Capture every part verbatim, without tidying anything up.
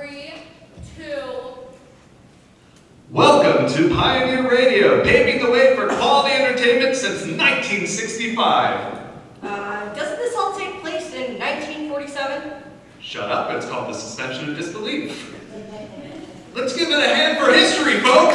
Three, two. Welcome to Pioneer Radio, paving the way for quality entertainment since nineteen sixty-five. Uh, doesn't this all take place in nineteen forty-seven? Shut up, it's called the suspension of disbelief. Let's give it a hand for history, folks!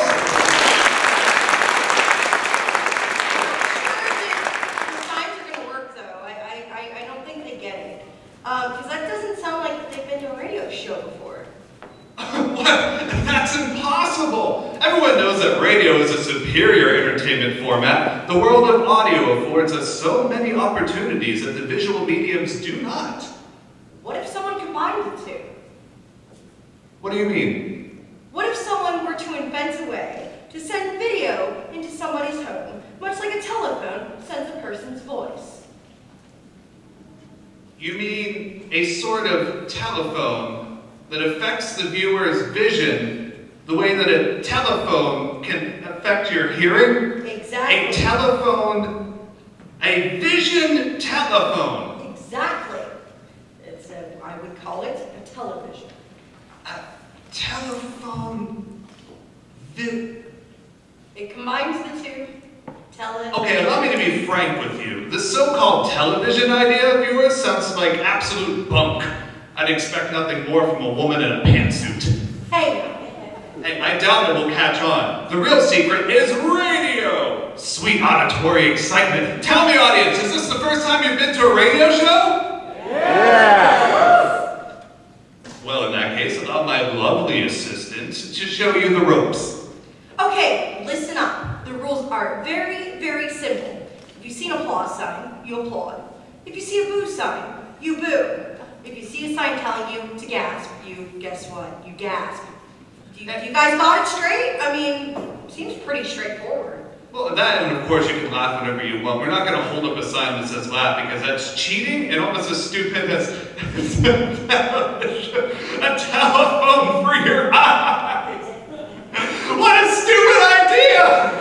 These times are gonna work, though. I, I, I don't think they get it. Because uh, that doesn't sound like they've been to a radio show before. What? That's impossible! Everyone knows that radio is a superior entertainment format. The world of audio affords us so many opportunities that the visual mediums do not. What if someone combined the two? What do you mean? What if someone were to invent a way to send video into somebody's home, much like a telephone sends a person's voice? You mean a sort of telephone that affects the viewer's vision the way that a telephone can affect your hearing? Exactly. A telephone, a vision telephone. Exactly. It's a, I would call it a television. A telephone, vi- It combines the two. Tele Okay, allow me to be frank with you. The so-called television idea of yours sounds like absolute bunk. I'd expect nothing more from a woman in a pantsuit. Hey! Hey, I doubt it will catch on. The real secret is radio! Sweet auditory excitement. Tell me, audience, is this the first time you've been to a radio show? Yeah! Well, in that case, allow my lovely assistant to show you the ropes. Okay, listen up. The rules are very, very simple. If you see an applause sign, you applaud. If you see a boo sign, you boo. If you see a sign telling you to gasp, you, guess what? You gasp. Do you, you guys got it straight? I mean, seems pretty straightforward. Well, that, and of course, you can laugh whenever you want. We're not going to hold up a sign that says laugh because that's cheating and almost as stupid as a telephone for your eyes. What a stupid idea!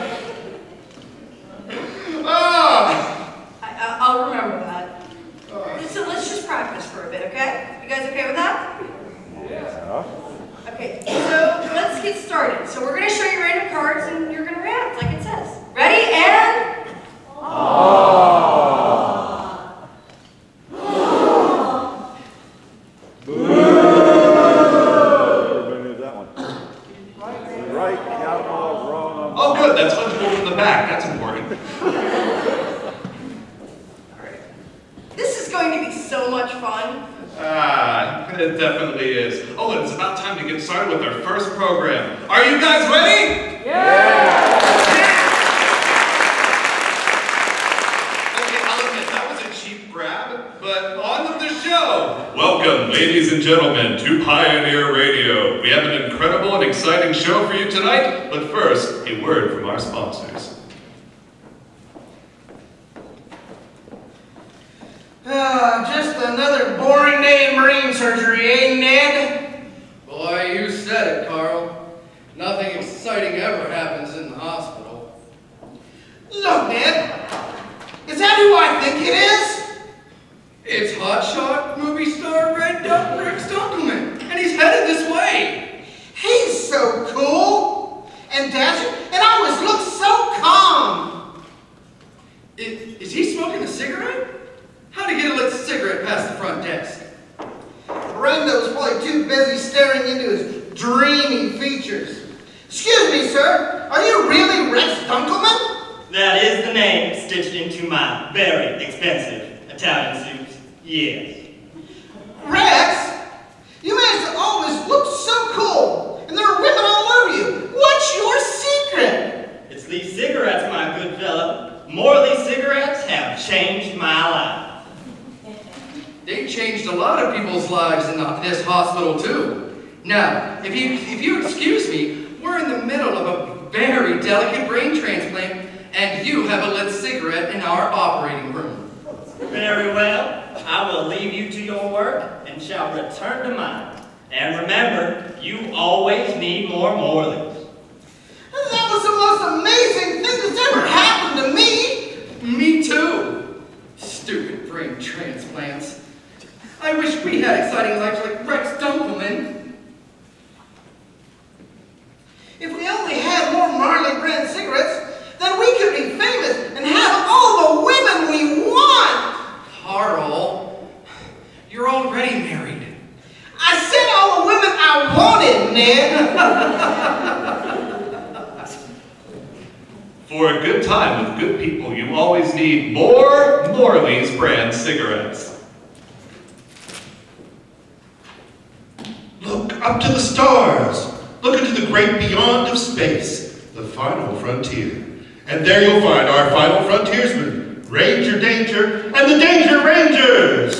Oh. I, I, I'll remember that. So let's just practice for a bit, okay? You guys okay with that? Yeah. Okay, so let's get started. So we're going to show you random cards and you're going to react like it says. Ready? And... Oh. Boo! Everybody knows that one. Right, outlaw, wrong. Oh, good. That's legible from the back. That's important. All right. This is going to be so much fun. Ah, it definitely is. Oh, and it's about time to get started with our first program. Are you guys ready? Yeah! Okay, I'll admit, that was a cheap grab, but on with the show. Welcome, ladies and gentlemen, to Pioneer Radio. We have an incredible and exciting show for you tonight, but first, a word from our sponsors. Ah, just another boring day in marine surgery, eh, Ned? Boy, you said it, Carl. Nothing exciting ever happens in the hospital. Look, Ned. Is that who I think it is? It's hotshot movie star Red Duck Rick Stunkleman, and he's headed this way. He's so cool and dashing, and always looks so calm. Is, is he smoking a cigarette? How'd he get a lit cigarette past the front desk? Brenda was probably too busy staring into his dreamy features. Excuse me, sir. Are you really Rex Dunkelman? That is the name stitched into my very expensive Italian suits. Yes. Rex? You manage to always look so cool, and there are women all over you. What's your secret? It's these cigarettes, my good fellow. More of these cigarettes have changed my life. They changed a lot of people's lives in the, this hospital, too. Now, if you, if you excuse me, we're in the middle of a very delicate brain transplant, and you have a lit cigarette in our operating room. Very well. I will leave you to your work and shall return to mine. And remember, you always need more Morleys. That was the most amazing thing that's ever happened to me. Me too. Stupid brain transplants. I wish we had exciting lives like Rex Dunkelman. For a good time with good people, you always need more Morley's brand cigarettes. Look up to the stars. Look into the great beyond of space, the final frontier. And there you'll find our final frontiersmen, Ranger Danger and the Danger Rangers.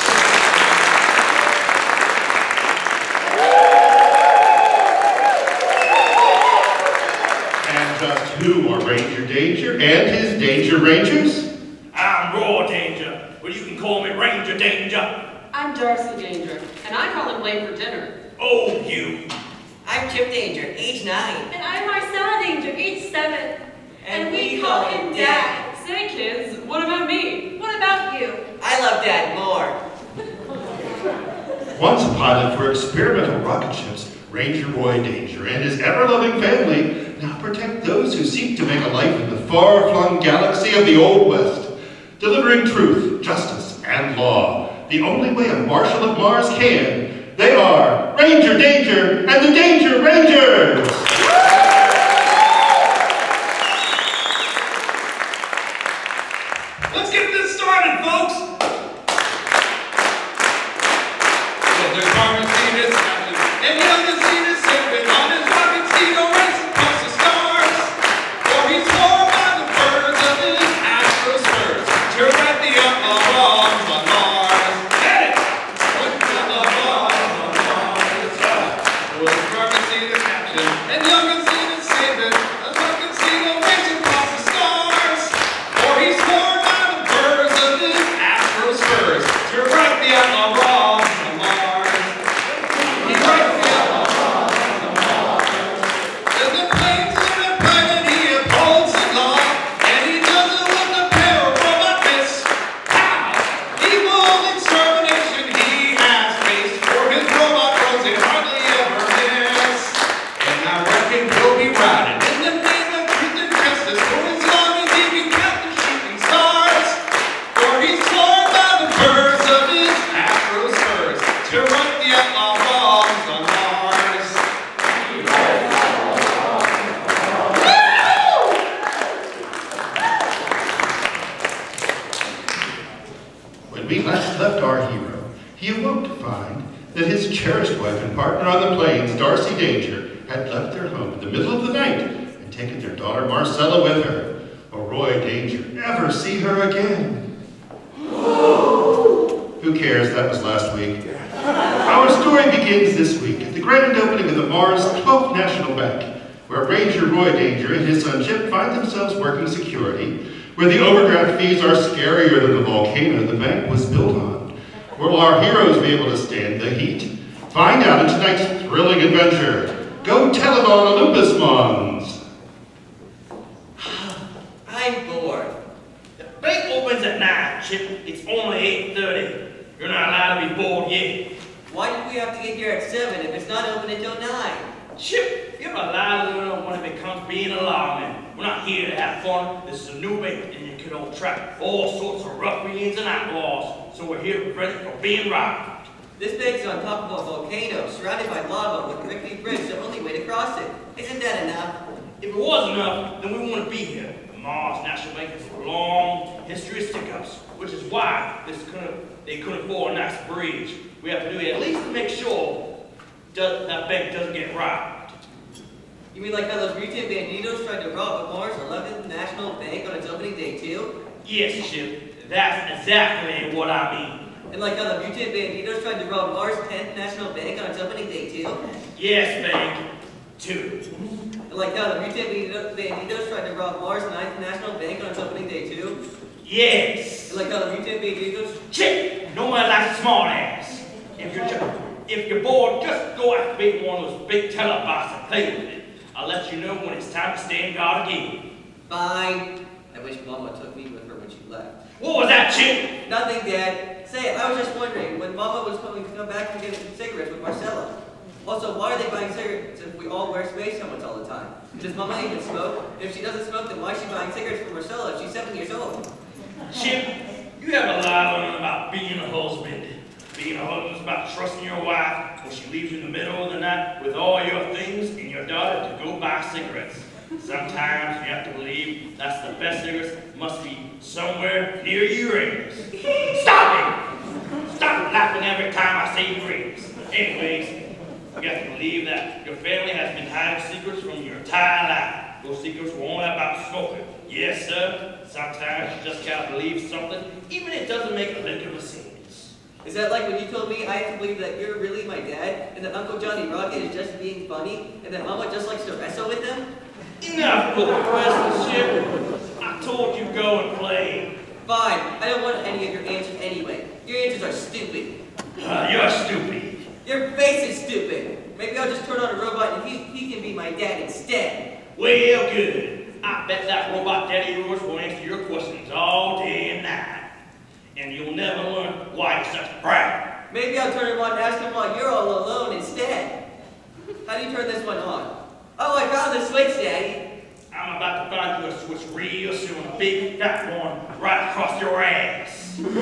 Who are Ranger Danger and his Danger Rangers? I'm Raw Danger, but you can call me Ranger Danger. I'm Darcy Danger, and I call him late for dinner. Oh, you. I'm Chip Danger, age nine. And I'm Marcella Danger, age seven. And, and we, we call call him him Dad. Dad. Say, kids, what about me? What about you? I love Dad more. Once a pilot for experimental rocket ships, Ranger Roy Danger and his ever-loving family now protect those who seek to make a life in the far-flung galaxy of the Old West, delivering truth, justice, and law, the only way a Marshal of Mars can. They are Ranger Danger and the Danger Rangers! Let's get this started, folks. Well, there's Carmen Venus, and young as Venus, sipping on his rocket steed, racing across the stars. For he's formed by the birds of his astro spurs to right the outlaw wrongs on Mars. Get it! With the outlaw wrongs on Mars. Well, there's Carmen Venus, captain, and young as Venus, saving a rocket steed, racing across the stars. For he's formed by the birds of his astro spurs to right the outlaw wrongs on Mars. He writes the outlaw wrongs on Mars. There's the planes in a pilot, he upholds the law, and he does it with a pair of robot fists. How? Evil extermination he has faced, for his robot drones they hardly ever miss. And I reckon he'll be riding in the name of truth and justice for as long as he can count the shooting stars. For he's torn by the birds of his astro spurs to right the outlaw wrongs on Mars. When we last left our hero, he awoke to find that his cherished wife and partner on the plains, Darcy Danger, had left their home in the middle of the night and taken their daughter Marcella with her. Will Roy Danger ever see her again? Who cares? That was last week. Our story begins this week at the grand opening of the Mars twelfth National Bank, where Ranger Roy Danger and his son Chip find themselves working security, where the overdraft fees are scarier than the volcano the bank was built on. Will our heroes be able to stand the heat? Find out in tonight's thrilling adventure. Go tell it on Olympus Mons. I'm bored. The bank opens at nine, Chip. It's only eight thirty. You're not allowed to be bored yet. Why did we have to get here at seven if it's not open until nine? Chip, you're allowed to learn when it becomes being a lawman. We're not here to have fun. This is a new bank, and you can all track all sorts of ruffians and outlaws. So we're here ready for being robbed. This bank's on top of a volcano, surrounded by lava with a rickety bridge, the only way to cross it. Isn't that enough? If it was enough, then we wouldn't be here. The Mars National Bank has a long history of stick-ups, which is why this couldn't, they couldn't afford a nice bridge. We have to do it at least to make sure does, that bank doesn't get robbed. You mean like how those mutant banditos tried to rob the Mars eleventh National Bank on its opening day too? Yes, Chip. That's exactly what I mean. And like how the mutant banditos tried to rob Mars tenth National Bank on its opening day too? Yes, Bank. Two. And like how the mutant banditos tried to rob Mars ninth National Bank on its opening day too? Yes. And like how the mutant banditos... Chip! No one likes a smart ass. If you're, just, if you're bored, just go activate one of those big telebots and play with it. I'll let you know when it's time to stand guard again. Fine. I wish Mama took me with her when she left. What was that, Chip? Nothing, Dad. Say, I was just wondering, when Mama was coming to come back and get cigarettes with Marcella. Also, why are they buying cigarettes if we all wear space helmets all the time? Does Mama even smoke? If she doesn't smoke, then why is she buying cigarettes for Marcella if she's seven years old? Chip, you have a lot to learn about being a husband. Being a husband is about trusting your wife when she leaves you in the middle of the night with all your things and your daughter to go buy cigarettes. Sometimes you have to believe somewhere near Uranus. Stop it! Stop laughing every time I say Uranus. Anyways, you have to believe that your family has been hiding secrets from your entire life. Those secrets were only about smoking. Yes, sir. Sometimes you just gotta believe something, even if it doesn't make a lick of a sense. Is that like when you told me I have to believe that you're really my dad, and that Uncle Johnny Rocket is just being funny, and that Mama just likes to wrestle with him? Enough with the wrestling shit. I told you go and play. Fine. I don't want any of your answers anyway. Your answers are stupid. Uh, you're stupid. Your face is stupid. Maybe I'll just turn on a robot and he, he can be my dad instead. Well, good. I bet that robot daddy of yours will answer your questions all day and night. And you'll never learn why you're such a brat. Maybe I'll turn him on and ask him why you're all alone instead. How do you turn this one on? Oh, I found the switch, Daddy. I'm about to find you a switch real soon. A big fat one right across your ass. Good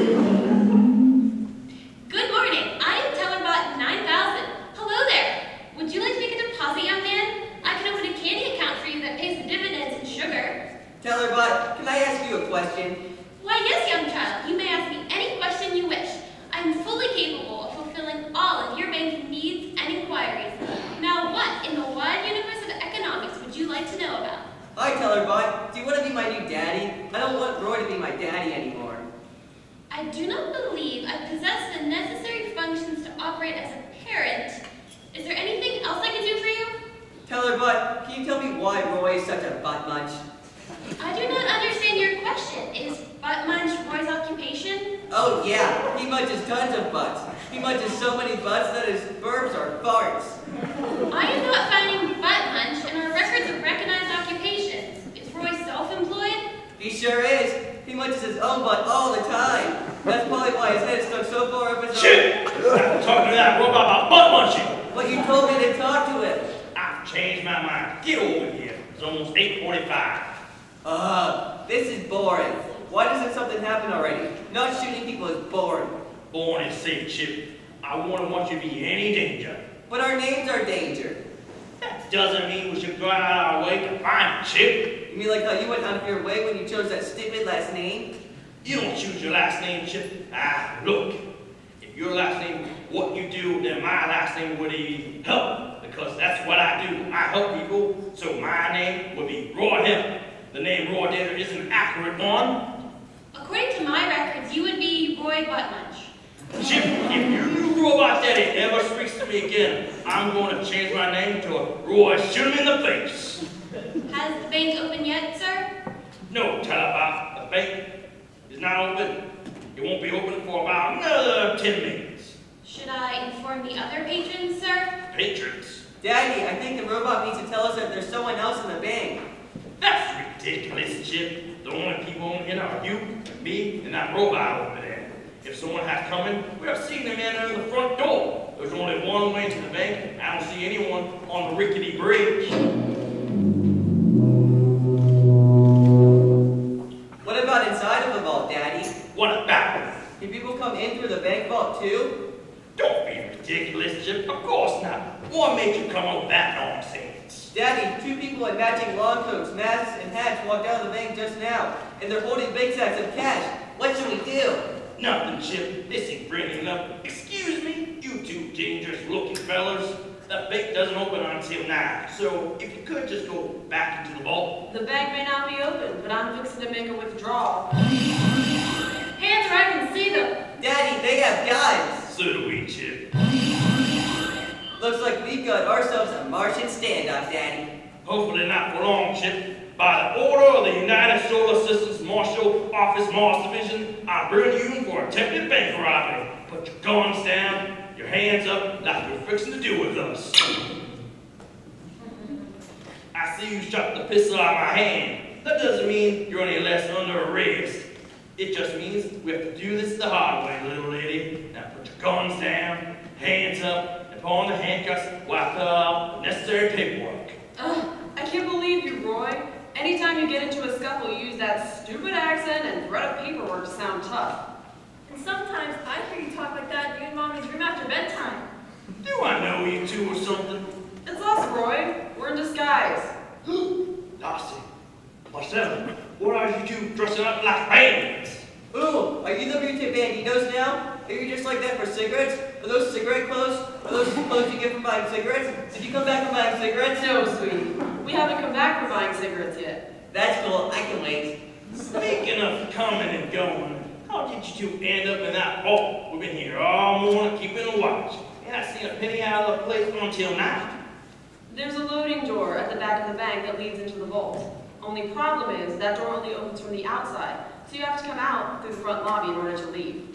morning. I am Tellerbot nine thousand. Hello there. Would you like to make a deposit, young man? I can open a candy account for you that pays the dividends in sugar. Tellerbot, can I ask you a question? Why, yes, young child. You may ask me any question you wish. I am fully capable of fulfilling all of your banking needs and inquiries. Now, what in the wide universe of economics would you like to know about? Hi, Tellerbot. Do you want to be my new daddy? I don't want Roy to be my daddy anymore. I do not believe I possess the necessary functions to operate as a parent. Is there anything else I can do for you? Tellerbot, can you tell me why Roy is such a butt munch? I do not understand your question. Is butt munch Roy's occupation? Oh yeah, he munches tons of butts. He munches so many butts that his verbs are farts. I am not finding butt munch in our records of recognized occupations. Is Roy self-employed? He sure is. He munches his own butt all the time. That's probably why his head stuck so far up his Shit! Stop talking to that robot about butt munching. But you told me to talk to him. I've changed my mind. Get over here. It's almost eight forty-five. Ugh, this is boring. Why doesn't something happen already? Not shooting people is boring. Born is safe, Chip. I wouldn't want you to be in any danger. But our names are danger. That doesn't mean we should go out of our way to find Chip. You mean like how you went out of your way when you chose that stupid last name? You don't choose your last name, Chip. Ah, look. If your last name is what you do, then my last name would be Help. Because that's what I do. I help people, so my name would be Roy Help. The name Roy Dater is an accurate one. According to my records, you would be Roy Butt Munch. Chip, if your new robot daddy ever speaks to me again, I'm going to change my name to a Roy Shoot him in the face. Has the bank opened yet, sir? No, Tellerbot, the bank is not open. It won't be open for about another ten minutes. Should I inform the other patrons, sir? Patrons? Daddy, I think the robot needs to tell us that there's someone else in the bank. That's ridiculous, Chip. The only people in here are you, and me, and that robot over there. If someone has come in, we have seen them enter the front door. There's only one way to the bank. I don't see anyone on the rickety bridge. What about inside of the vault, Daddy? What about it? Can people come in through the bank vault too? Don't be ridiculous, Chip. Of course not. What made you come up with that nonsense? Daddy, two people in matching long coats, masks, and hats walked out of the bank just now, and they're holding big sacks of cash. What should we do? Nothing, Chip. This ain't bringing up. Excuse me, you two dangerous-looking fellas. The bank doesn't open until nine, so if you could just go back into the vault. The bank may not be open, but I'm fixing to make a withdrawal. Hands where I can see them. Daddy, they have guns. So do we, Chip. Looks like we've got ourselves a Martian standoff, Daddy. Hopefully not for long, Chip. By the order of the United Solar Systems Marshal Office Mars Division, I bring you for attempted bank robbery. Put your guns down, your hands up, like you're fixing to do with us. I see you shot the pistol out of my hand. That doesn't mean you're any less under arrest. It just means we have to do this the hard way, little lady. Now put your guns down, hands up, and put on the handcuffs while I fill out the necessary paperwork. Ugh, I can't believe you, Roy. Anytime you get into a scuffle, you use that stupid accent and thread of paperwork to sound tough. And sometimes I hear you talk like that in you and Mommy's room after bedtime. Do I know you two or something? It's us, Roy. We're in disguise. Darcy. Marcella, what are you two dressing up like bandits? Ooh, are you the mutant banditos now? Are you just like that for cigarettes? Are those cigarette clothes? Are those clothes you get from buying cigarettes? Did you come back from buying cigarettes? No, sweetie. We haven't come back from buying cigarettes yet. That's cool. I can wait. Speaking of coming and going, how did you two end up in that vault? We've been here all morning keeping a watch. And I seen a penny out of the place until now. There's a loading door at the back of the bank that leads into the vault. Only problem is that door only opens from the outside, so you have to come out through the front lobby in order to leave.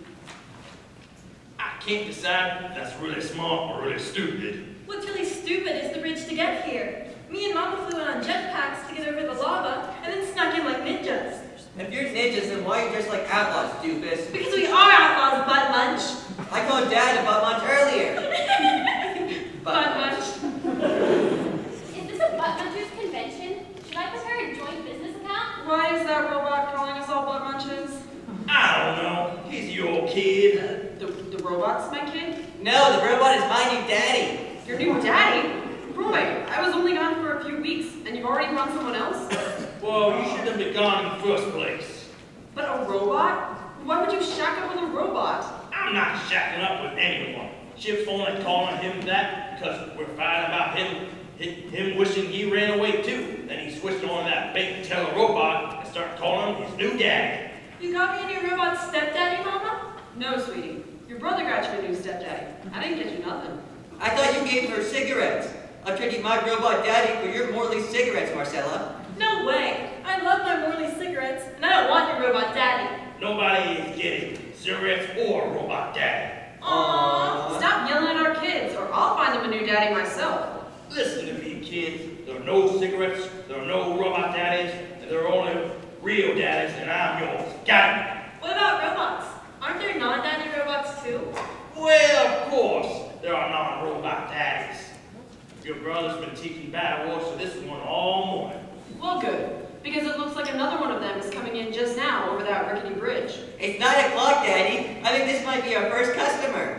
I can't decide if that's really smart or really stupid. What's really stupid is the bridge to get here. Me and Mama flew in on jetpacks to get over the lava, and then snuck in like ninjas. If you're ninjas, then why are you dressed like outlaws, doofus? Because we are outlaws, Butt Munch. I called Dad a butt munch earlier. Butt Munch. Is this a butt munchers convention? Should I prepare a joint business account? Why is that robot calling us all butt munches? I don't know. He's your kid. The, the robot's my kid? No, the robot is my new daddy. Your new daddy? Roy, I was only gone for a few weeks, and you've already found someone else? Well, you should have been gone in the first place. But a robot? Why would you shack up with a robot? I'm not shacking up with anyone. Chip's only calling him that because we're fighting about him him wishing he ran away too. Then he switched on that big teller robot and started calling him his new daddy. You got me a new robot stepdaddy, Mama? No, sweetie. Your brother got you a new stepdaddy. I didn't get you nothing. I thought you gave her cigarettes. I'm trading my robot daddy for your Morley cigarettes, Marcella. No way. I love my Morley cigarettes, and I don't want your robot daddy. Nobody is getting cigarettes or robot daddy. Aww. Stop yelling at our kids, or I'll find them a new daddy myself. Listen to me, kids. There are no cigarettes, there are no robot daddies, and there are only real daddies, and I'm yours. Got it? What about robots? Aren't there non-daddy robots too? Well, of course, there are non-robot daddies. Your brother's been teaching bad words to this one all morning. Well, good, because it looks like another one of them is coming in just now over that rickety bridge. It's nine o'clock, Daddy. I think this might be our first customer.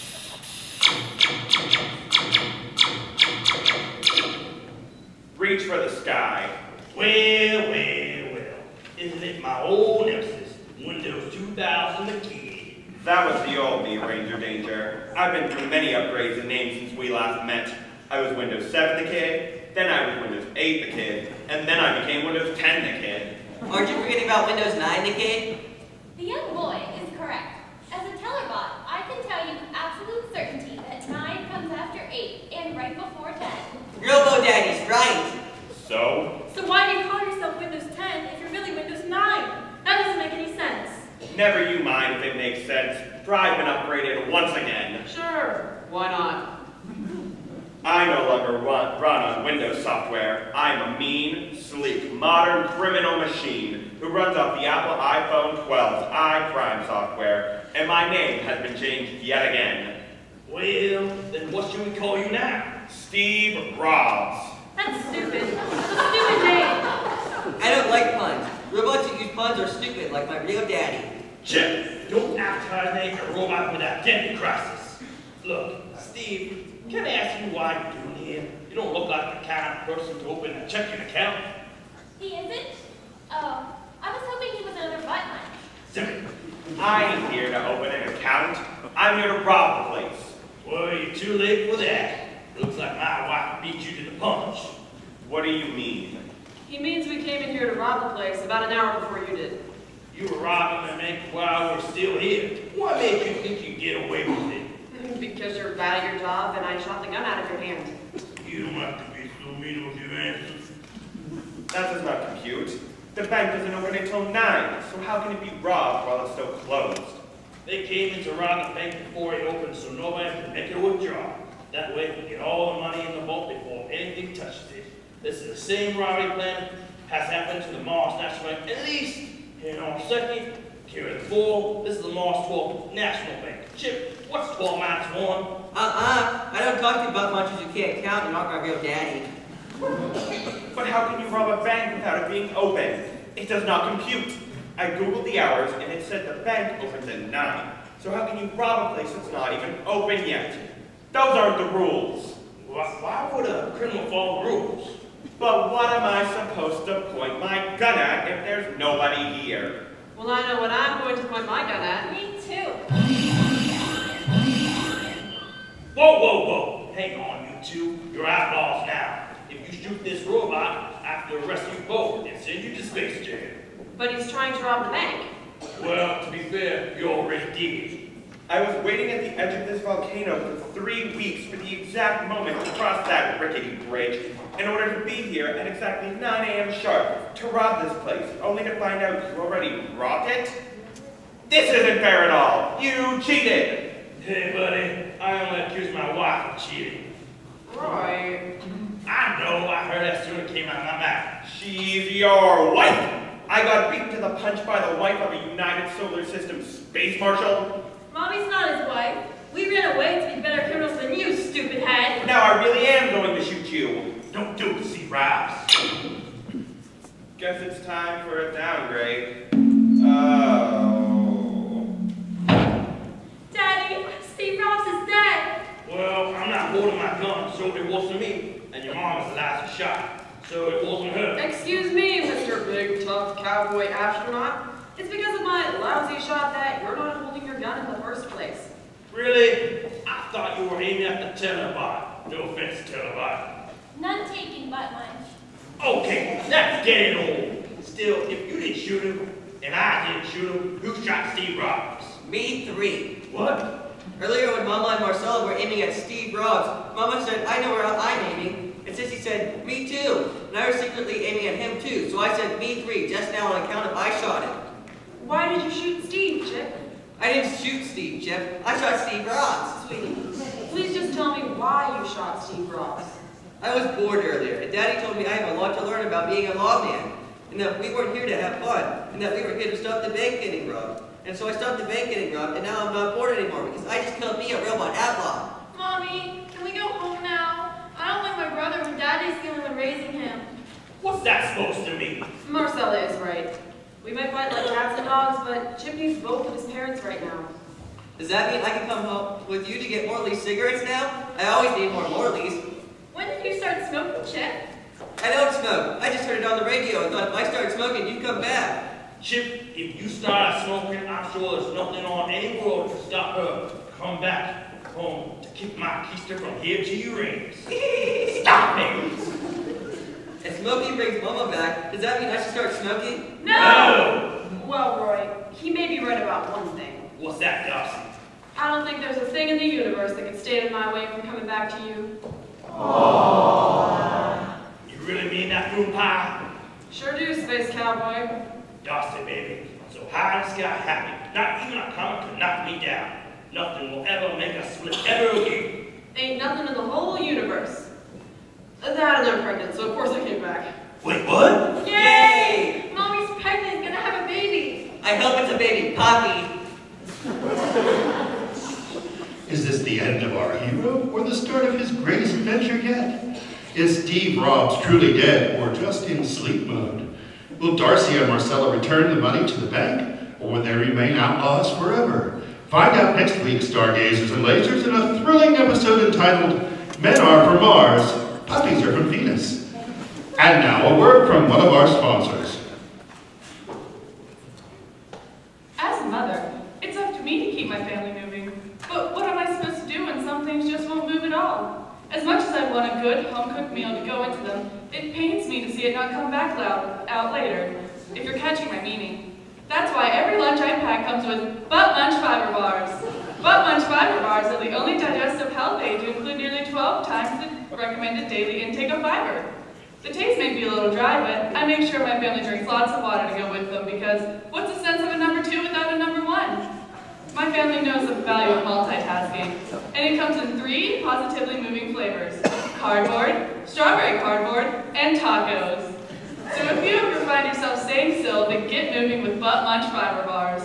Reach for the sky. Well, well, well. Isn't it my old nemesis, Windows two thousand the kid? That was the old me, Ranger Danger. I've been through many upgrades in names since we last met. I was Windows seven the kid, then I was Windows eight the kid, and then I became Windows ten the kid. Aren't you forgetting about Windows nine the kid? The young boy is correct. As a tellerbot, I can tell you with absolute certainty that nine comes after eight and right before ten. Robo Daddy's right. So? So why do you call yourself Windows ten if you're really Windows nine? That doesn't make any sense. Never you mind if it makes sense. Drive been upgraded once again. Sure, why not? I no longer run, run on Windows software. I'm a mean, sleek, modern criminal machine who runs off the Apple iPhone twelve's iCrime software, and my name has been changed yet again. Well, then what should we call you now? Steve Robs. That's stupid. That's a stupid name. I don't like puns. Robots who use puns are stupid, like my real daddy. Jeff, don't advertise a robot with an identity crisis. Look, Steve, can I ask you why you're doing here? You don't look like the kind of person to open a checking account. He isn't? Oh, I was hoping he was another butt munch. Simple. I ain't here to open an account. I'm here to rob the place. Well, you're too late for that. Looks like my wife beat you to the punch. What do you mean? He means we came in here to rob the place about an hour before you did. You were robbing the bank while we're still here. What made you think you'd get away with it? Because you're bad at your job and I shot the gun out of your hand. You don't have to be so mean with your answers. That does not compute. The bank doesn't open until nine, so how can it be robbed while it's still closed? They came in to rob the bank before it opened so nobody could make a withdrawal. That way we get all the money in the vault before anything touches it. This is the same robbery plan has happened to the Mars National Bank at least here in our second. Here at four, this is the Mars twelve National Bank. Chip, what's twelve minus one? Uh-uh. I don't talk to butt munchers who can't count and aren't my real daddy. But how can you rob a bank without it being open? It does not compute. I googled the hours and it said the bank opens at nine. So how can you rob a place that's not even open yet? Those aren't the rules. Why, why would a criminal follow the rules? But what am I supposed to point my gun at if there's nobody here? Well, I know what I'm going to point my gun at. Me too. Whoa, whoa, whoa. Hang on, you two. You're outlaws now. If you shoot this robot, I have to arrest you both and send you to space jail. But he's trying to rob the bank. Well, to be fair, you already did. I was waiting at the edge of this volcano for three weeks for the exact moment to cross that rickety bridge in order to be here at exactly nine A M sharp to rob this place, only to find out you already robbed it? This isn't fair at all. You cheated. Hey, buddy, I only accused my wife of cheating. Right. I know, I heard that soon it came out of my mouth. She's your wife. I got beaten to the punch by the wife of a United Solar System space marshal. Mommy's not his wife. We ran away to be better criminals than you, stupid head. Now I really am going to shoot you. Don't do it, see Robs. Guess it's time for a downgrade. Oh. Daddy, Steve Robs is dead. Well, I'm not holding my gun, so it wasn't me. And your mom is the last shot, so it wasn't her. Excuse me, Mister Big Tough Cowboy Astronaut. It's because of my lousy shot that you're not holding your gun in the first place. Really? I thought you were aiming at the Telebot. No offense, Telebot. None taken but mine. Okay, that's getting old. Still, if you didn't shoot him, and I didn't shoot him, who shot Steve Robs? Me three. What? Earlier when Mama and Marcella were aiming at Steve Robs, Mama said, I know where I'm aiming. And Sissy said, me too. And I was secretly aiming at him too. So I said, me three, just now on account of I shot him. Why did you shoot Steve, Chip? I didn't shoot Steve, Chip. I shot Steve Robs. Sweetie, please just tell me why you shot Steve Robs. I was bored earlier, and Daddy told me I have a lot to learn about being a lawman, and that we weren't here to have fun, and that we were here to stop the bank getting robbed. And so I stopped the bank getting robbed, and now I'm not bored anymore because I just killed me, a robot outlaw. Mommy, can we go home now? I don't like my brother when Daddy's the only one raising him. What's that supposed to mean? Marcella is right. We might fight like cats and dogs, but Chip needs both of his parents right now. Does that mean I can come home with you to get Morley's cigarettes now? I always need more Morley's. When did you start smoking, Chip? I don't smoke. I just heard it on the radio and thought if I started smoking, you'd come back. Chip, if you start smoking, I'm sure there's nothing on any road to stop her. Come back home to keep my keister from here to your rings. Stop it! If smoking brings Mama back, does that mean I should start smoking? No! no! Well, Roy, he may be right about one thing. What's that, Darcy? I don't think there's a thing in the universe that could stand in my way from coming back to you. Aww. You really mean that, moon pie? Sure do, Space Cowboy. Darcy, baby, I'm so high in the sky happy. Not even a comet could knock me down. Nothing will ever make us split ever again. Ain't nothing in the whole universe. That and I'm pregnant, so of course I came back. Wait, what? Yay! Yay! Mommy's pregnant, gonna have a baby. I hope it's a baby, Poppy. Is this the end of our hero, or the start of his greatest adventure yet? Is Steve Robs truly dead, or just in sleep mode? Will Darcy and Marcella return the money to the bank, or will they remain outlaws forever? Find out next week, Stargazers and Lasers, in a thrilling episode entitled Men Are From Mars, Puppies Are From Venus. And now a word from one of our sponsors. As a mother, it's up to me to keep my family moving. But what am I supposed to do when some things just won't move at all? As much as I want a good, home-cooked meal to go into them, it pains me to see it not come back loud, out later, if you're catching my meaning. That's why every lunch I pack comes with Butt Munch Fiber Bars. Butt Munch Fiber Bars are the only digestive health aid to include nearly twelve times the recommended daily intake of fiber. The taste may be a little dry, but I make sure my family drinks lots of water to go with them because what's the sense of a number two without a number one? My family knows the value of multitasking, and it comes in three positively moving flavors: cardboard, strawberry cardboard, and tacos. So if you ever find yourself staying still, then get moving with Butt Munch Fiber Bars.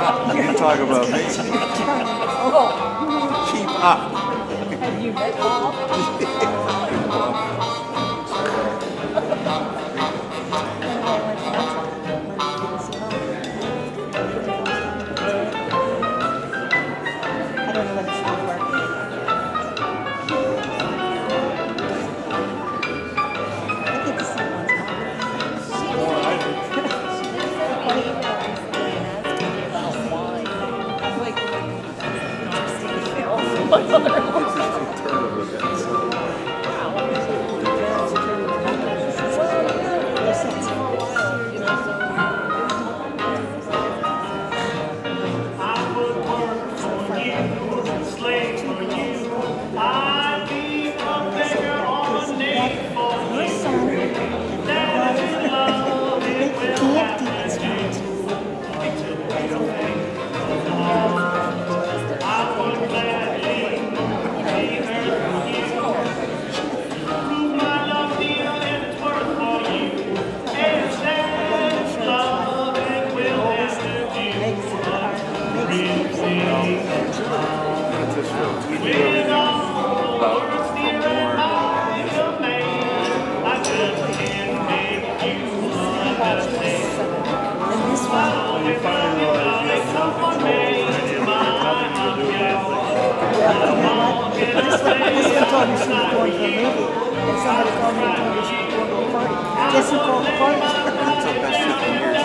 You talk about me. Keep up. Have you met Bob? Guess who called the party? It's the best fifteen years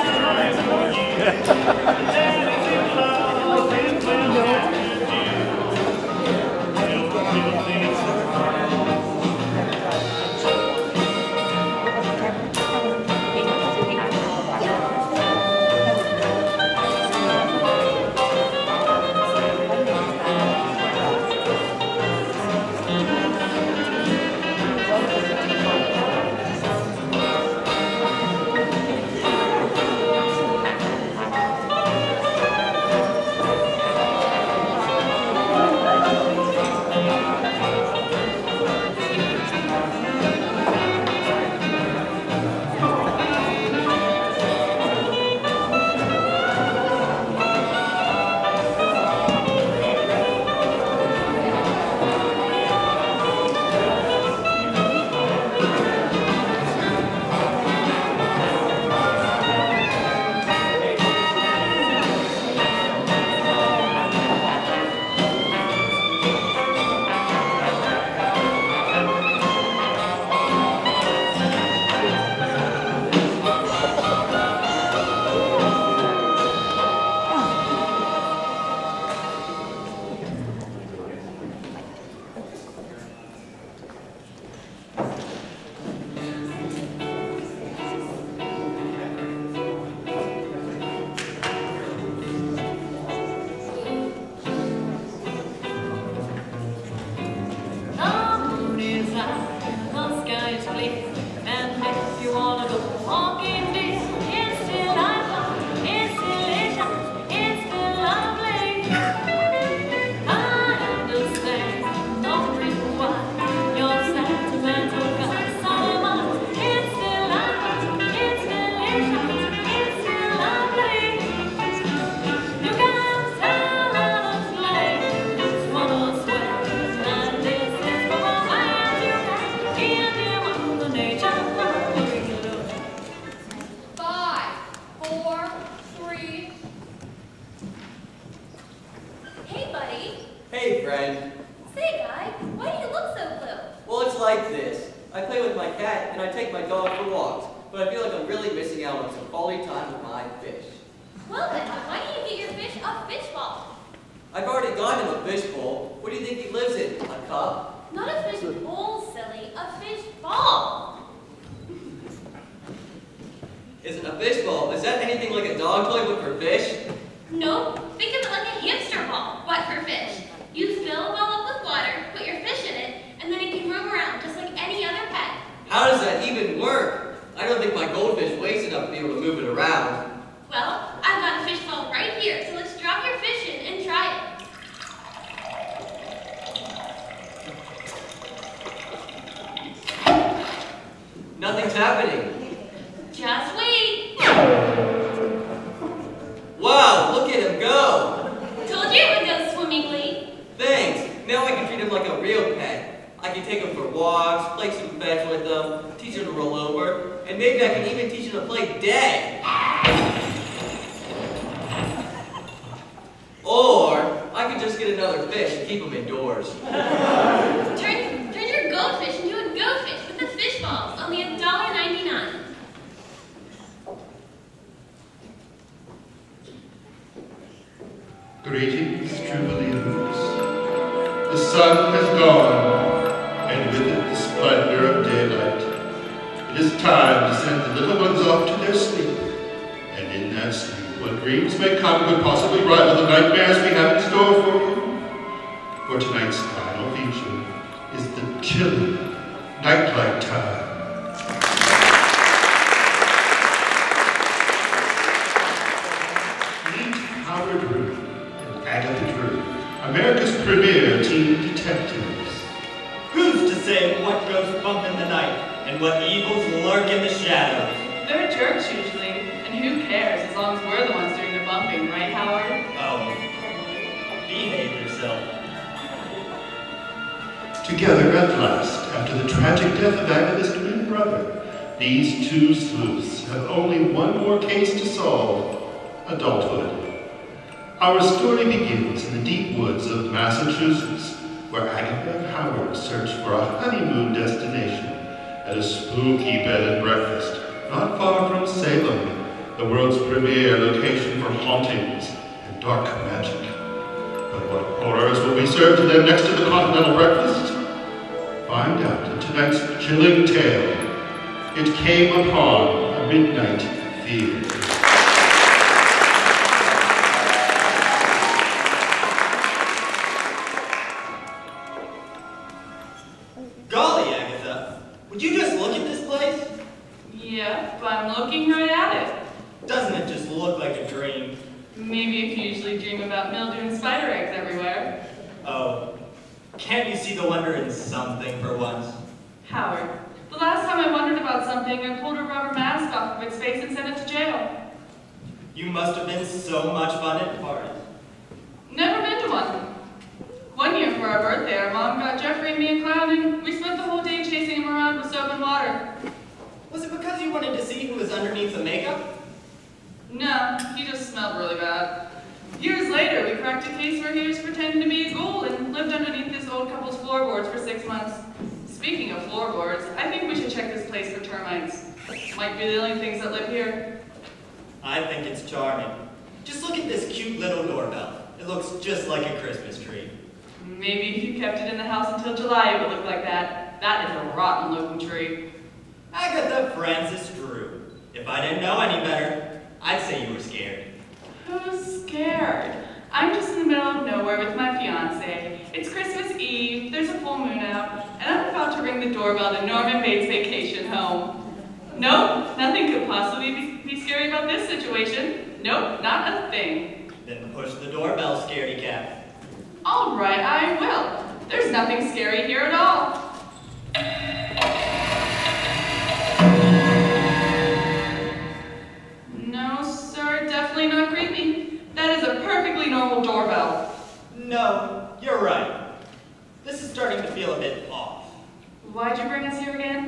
Wow, look at him go. Told you it would go swimmingly. Thanks. Now I can treat him like a real pet. I can take him for walks, play some fetch with him, teach him to roll over, and maybe I can even teach him to play dead. Or I could just get another fish and keep him indoors. Turn, turn your goldfish into a go fish with the fish balls, only a dollar ninety-nine. Greetings, true believers. The sun has gone, and with it the splendor of daylight. It is time to send the little ones off to their sleep. And in that sleep, what dreams may come could possibly rival the nightmares we have in store for you. For tonight's final feature is the chilling Nightlight time. Meet Howard Root and Agatha Drew, America's premier teen detectives. Who's to say what goes bump in the night and what evils lurk in the shadows? They're jerks usually, and who cares as long as we're the ones doing the bumping, right, Howard? Oh, behave yourself. Together at last, after the tragic death of Agatha's twin brother, these two sleuths have only one more case to solve: adulthood. Our story begins in the deep woods of Massachusetts, where Agatha and Howard search for a honeymoon destination at a spooky bed and breakfast not far from Salem, the world's premier location for hauntings and dark magic. But what horrors will be served to them next to the continental breakfast? Find out in tonight's chilling tale. It came upon a midnight fear. Golly, Agatha, would you just look at this place? Yep, I'm looking right at it. Doesn't it just look like a dream? Maybe if you usually dream about mildew and spider eggs everywhere. Oh, can't you see the wonder in something for once? Howard, the last time I wondered about something, I pulled a rubber mask off of its face and sent it to jail. You must have been so much fun at parties. Never been to one. One year for our birthday, our mom got Jeffrey and me a clown, and we spent the whole day chasing him around with soap and water. Was it because you wanted to see who was underneath the makeup? No, he just smelled really bad. Years later, we cracked a case where he was pretending to be a ghoul and lived underneath this old couple's floorboards for six months. Speaking of floorboards, I think we should check this place for termites. Might be the only things that live here. I think it's charming. Just look at this cute little doorbell. It looks just like a Christmas tree. Maybe if you kept it in the house until July, it would look like that. That is a rotten-looking tree. Agatha Francis Drew. If I didn't know any better, I'd say you were scared. Who's scared? I'm just in the middle of nowhere with my fiancé. It's Christmas Eve, there's a full moon out, and I'm about to ring the doorbell to Norman Bates' vacation home. Nope, nothing could possibly be, be scary about this situation. Nope, not a thing. Then push the doorbell, scaredy cat. All right, I will. There's nothing scary here at all. No, sir, definitely not creepy. That is a perfectly normal doorbell. No, you're right. This is starting to feel a bit off. Why'd you bring us here again?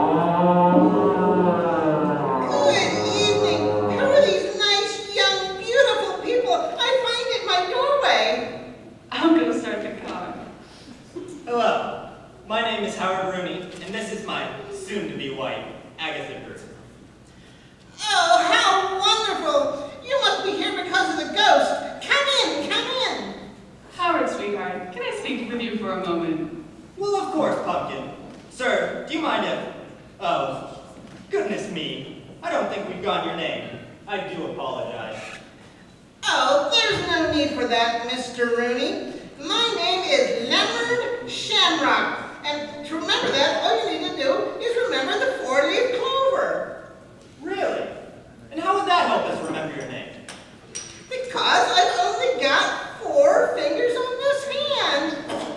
Good evening. Who are these nice, young, beautiful people I find at my doorway? I'm gonna start to cry. Hello, my name is Howard Rooney, and this is my soon-to-be wife, Agatha Drew. Oh, how wonderful! You must be here because of the ghost. Come in, come in. Howard, sweetheart, can I speak with you for a moment? Well, of course, Pumpkin. Sir, do you mind if... Oh, goodness me. I don't think we've gotten your name. I do apologize. Oh, there's no need for that, Mister Rooney. My name is Leonard Shamrock. And to remember that, all you need to do is remember the four-leaf clover. Really? And how would that help us remember your name? Because I've only got four fingers on this hand.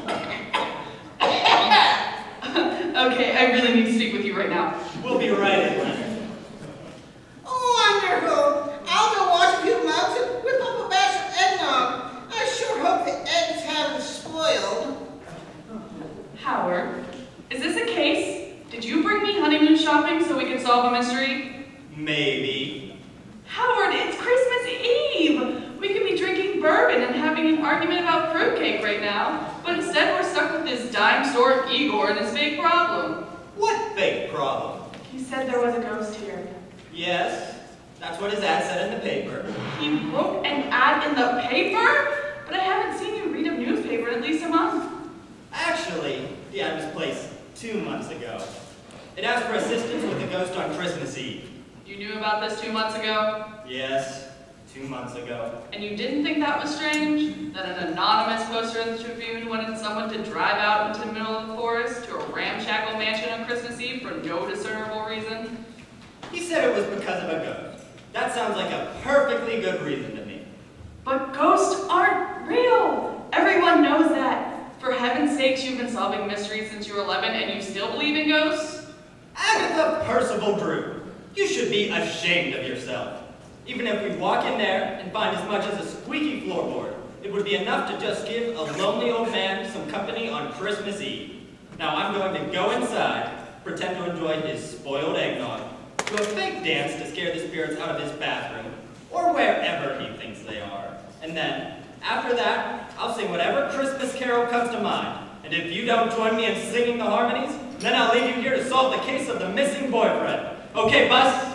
Okay, I really need to speak with you right now. We'll be right in, Leonard. Wonderful. I'll go wash a few mugs and whip up a bag cake right now, but instead we're stuck with this dime store of Igor and his fake problem. What fake problem? He said there was a ghost here. Yes, that's what his ad said in the paper. He wrote an ad in the paper? But I haven't seen you read a newspaper in at least a month. Actually, the ad was placed two months ago. It asked for assistance with the ghost on Christmas Eve. You knew about this two months ago? Yes, two months ago. And you didn't think that was strange? That an anonymous poster in the Tribune wanted someone to drive out into the middle of the forest to a ramshackle mansion on Christmas Eve for no discernible reason? He said it was because of a ghost. That sounds like a perfectly good reason to me. But ghosts aren't real! Everyone knows that. For heaven's sakes, you've been solving mysteries since you were eleven and you still believe in ghosts? Agatha Percival Drew, you should be ashamed of yourself. Even if we walk in there and find as much as a squeaky floorboard, it would be enough to just give a lonely old man some company on Christmas Eve. Now I'm going to go inside, pretend to enjoy his spoiled eggnog, do a fake dance to scare the spirits out of his bathroom, or wherever he thinks they are. And then, after that, I'll sing whatever Christmas carol comes to mind. And if you don't join me in singing the harmonies, then I'll leave you here to solve the case of the missing boyfriend. Okay, Bus?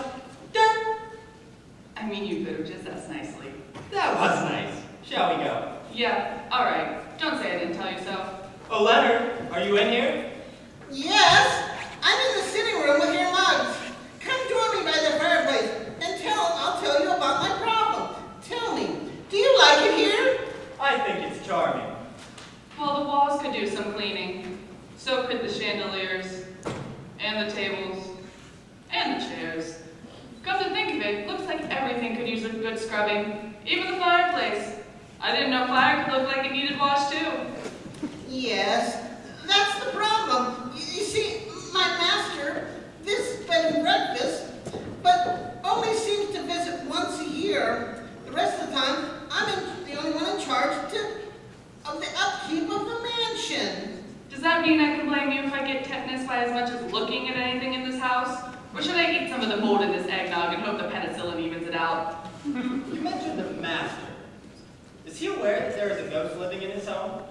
I mean, you could have just asked nicely. That was nice. Shall we go? Yeah, alright. Don't say I didn't tell you so. Oh, Leonard, are you in here? Yes, I'm in the sitting room with your mugs. Come join me by the fireplace and tell, I'll tell you about my problem. Tell me, do you like it here? I think it's charming. Well, the walls could do some cleaning. So could the chandeliers, and the tables, and the chairs. Come to think of it, looks like everything could use a good scrubbing. Even the fireplace. I didn't know fire could look like it needed wash too. Yes, that's the problem. You, you see, my master, this bed and breakfast, but only seems to visit once a year. The rest of the time, I'm in, the only one in charge to, of the upkeep of the mansion. Does that mean I can blame you if I get tetanus by as much as looking at anything in this house? Or should I eat some of the mold in this eggnog and hope the penicillin evens it out? You mentioned the master. Is he aware that there is a ghost living in his home?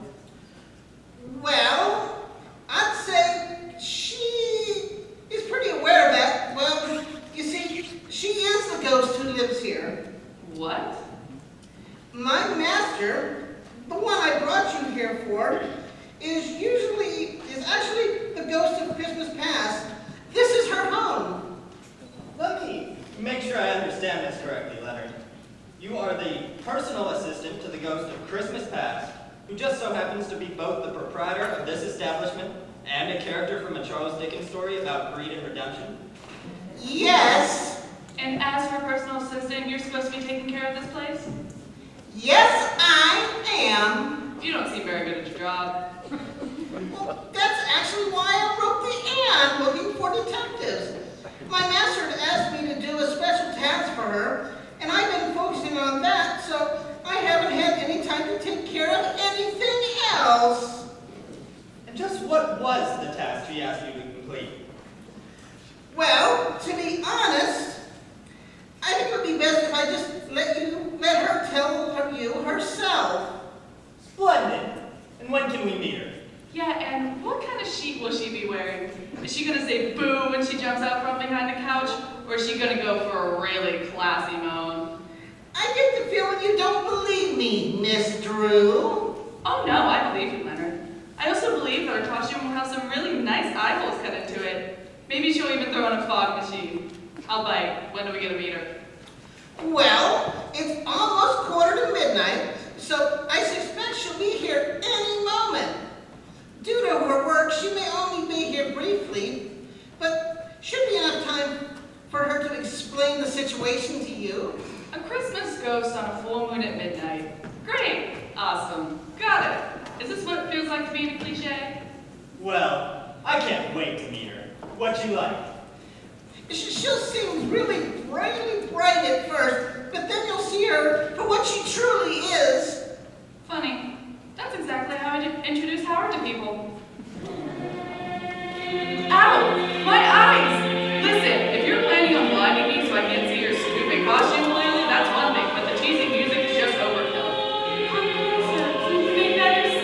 Well, I'd say she is pretty aware of that. Well, you see, she is the ghost who lives here. What? My master, the one I brought you here for, is usually, is actually the ghost of Christmas past. This is her home. Let me make sure I understand this correctly, Leonard. You are the personal assistant to the ghost of Christmas past, who just so happens to be both the proprietor of this establishment and a character from a Charles Dickens story about greed and redemption? Yes. And as her personal assistant, you're supposed to be taking care of this place? Yes, I am. You don't seem very good at your job. Well, that's actually why I wrote the ad looking for detectives. My master had asked me to do a special task for her, and I've been focusing on that, so I haven't had any time to take care of anything else. And just what was the task she asked you to complete? Well, to be honest, I think it would be best if I just let you, let her tell her, you herself. Splendid. And when can we meet her? Yeah, and what kind of sheet will she be wearing? Is she gonna say boo when she jumps out from behind the couch? Or is she gonna go for a really classy moan? I get the feeling you don't believe me, Miss Drew. Oh no, I believe you, Leonard. I also believe that her costume will have some really nice eye holes cut into it. Maybe she'll even throw in a fog machine. I'll bite. When do we get to meet her? Well, it's almost quarter to midnight, so I suspect she'll be here any moment. Due to her work, she may only be here briefly, but should be enough time for her to explain the situation to you. A Christmas ghost on a full moon at midnight. Great. Awesome. Got it. Is this what it feels like to be in a cliche? Well, I can't wait to meet her. What's she like? She'll seem really brightly bright at first, but then you'll see her for what she truly is. Funny. That's exactly how I introduce Howard to people. Ow! My eyes! Listen, if you're planning on blinding me so I can't see your stupid costume clearly, that's one thing, but the cheesy music is just overkill. You made that yourself.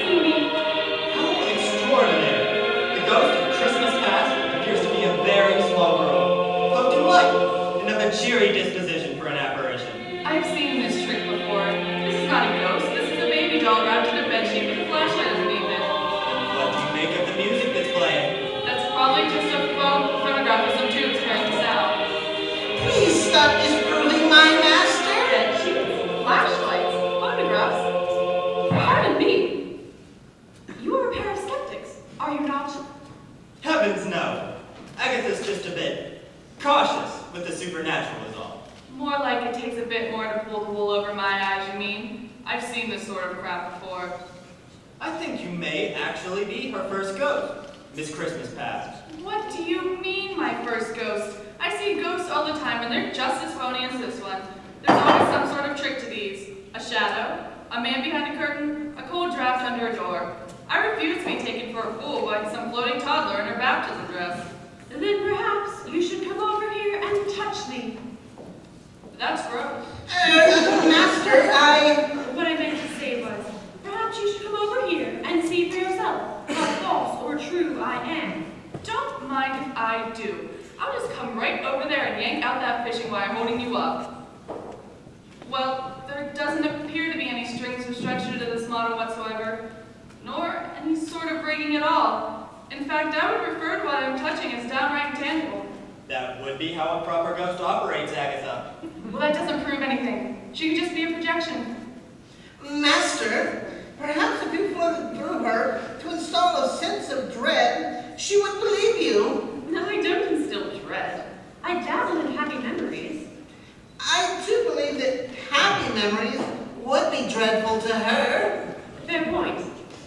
I've seen this sort of crap before. I think you may actually be her first ghost, Miss Christmas Past. What do you mean, my first ghost? I see ghosts all the time, and they're just as phony as this one. There's always some sort of trick to these. A shadow, a man behind a curtain, a cold draft under a door. I refuse to be taken for a fool by some floating toddler in her baptism dress. Then perhaps you should come over here and touch me. That's gross. Uh, Master, I... What I meant to say was, perhaps you should come over here and see for yourself how false or true I am. Don't mind if I do. I'll just come right over there and yank out that fishing wire holding you up. Well, there doesn't appear to be any strings stretched to this model whatsoever, nor any sort of rigging at all. In fact, I would refer to what I'm touching as downright intangible. That would be how a proper ghost operates, Agatha. Well, that doesn't prove anything. She could just be a projection. Master, perhaps if you floated through her to install a sense of dread, she would believe you. No, I don't instill dread. I dabble in happy memories. I do believe that happy memories would be dreadful to her. Fair point.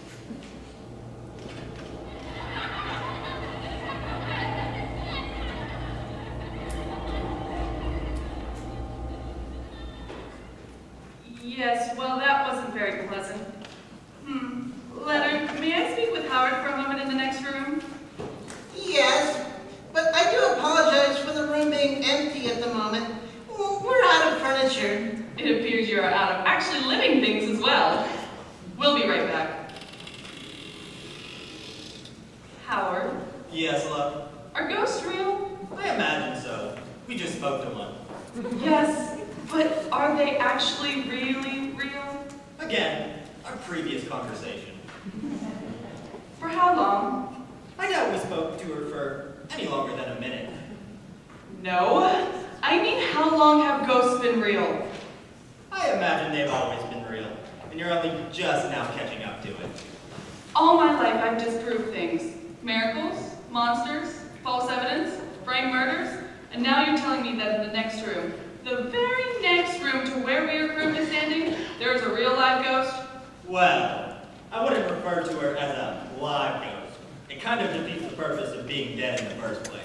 Yes, well, that wasn't very pleasant. Hmm. Leonard, may I speak with Howard for a moment in the next room? Yes, but I do apologize for the room being empty at the moment. We're out of furniture. It appears you're out of actually living things as well. We'll be right back. Howard? Yes, love? Are ghosts real? I imagine so. We just spoke to one. Yes, but are they actually really real? Again, our previous conversation. For how long? I doubt we spoke to her for any longer than a minute. No. I mean, how long have ghosts been real? I imagine they've always been real, and you're only just now catching up to it. All my life I've disproved things. Miracles, monsters, false evidence, framed murders, and now you're telling me that in the next room, the very next room to where we are currently standing, there's a real live ghost? Well, I wouldn't refer to her as a live ghost. It kind of defeats the purpose of being dead in the first place.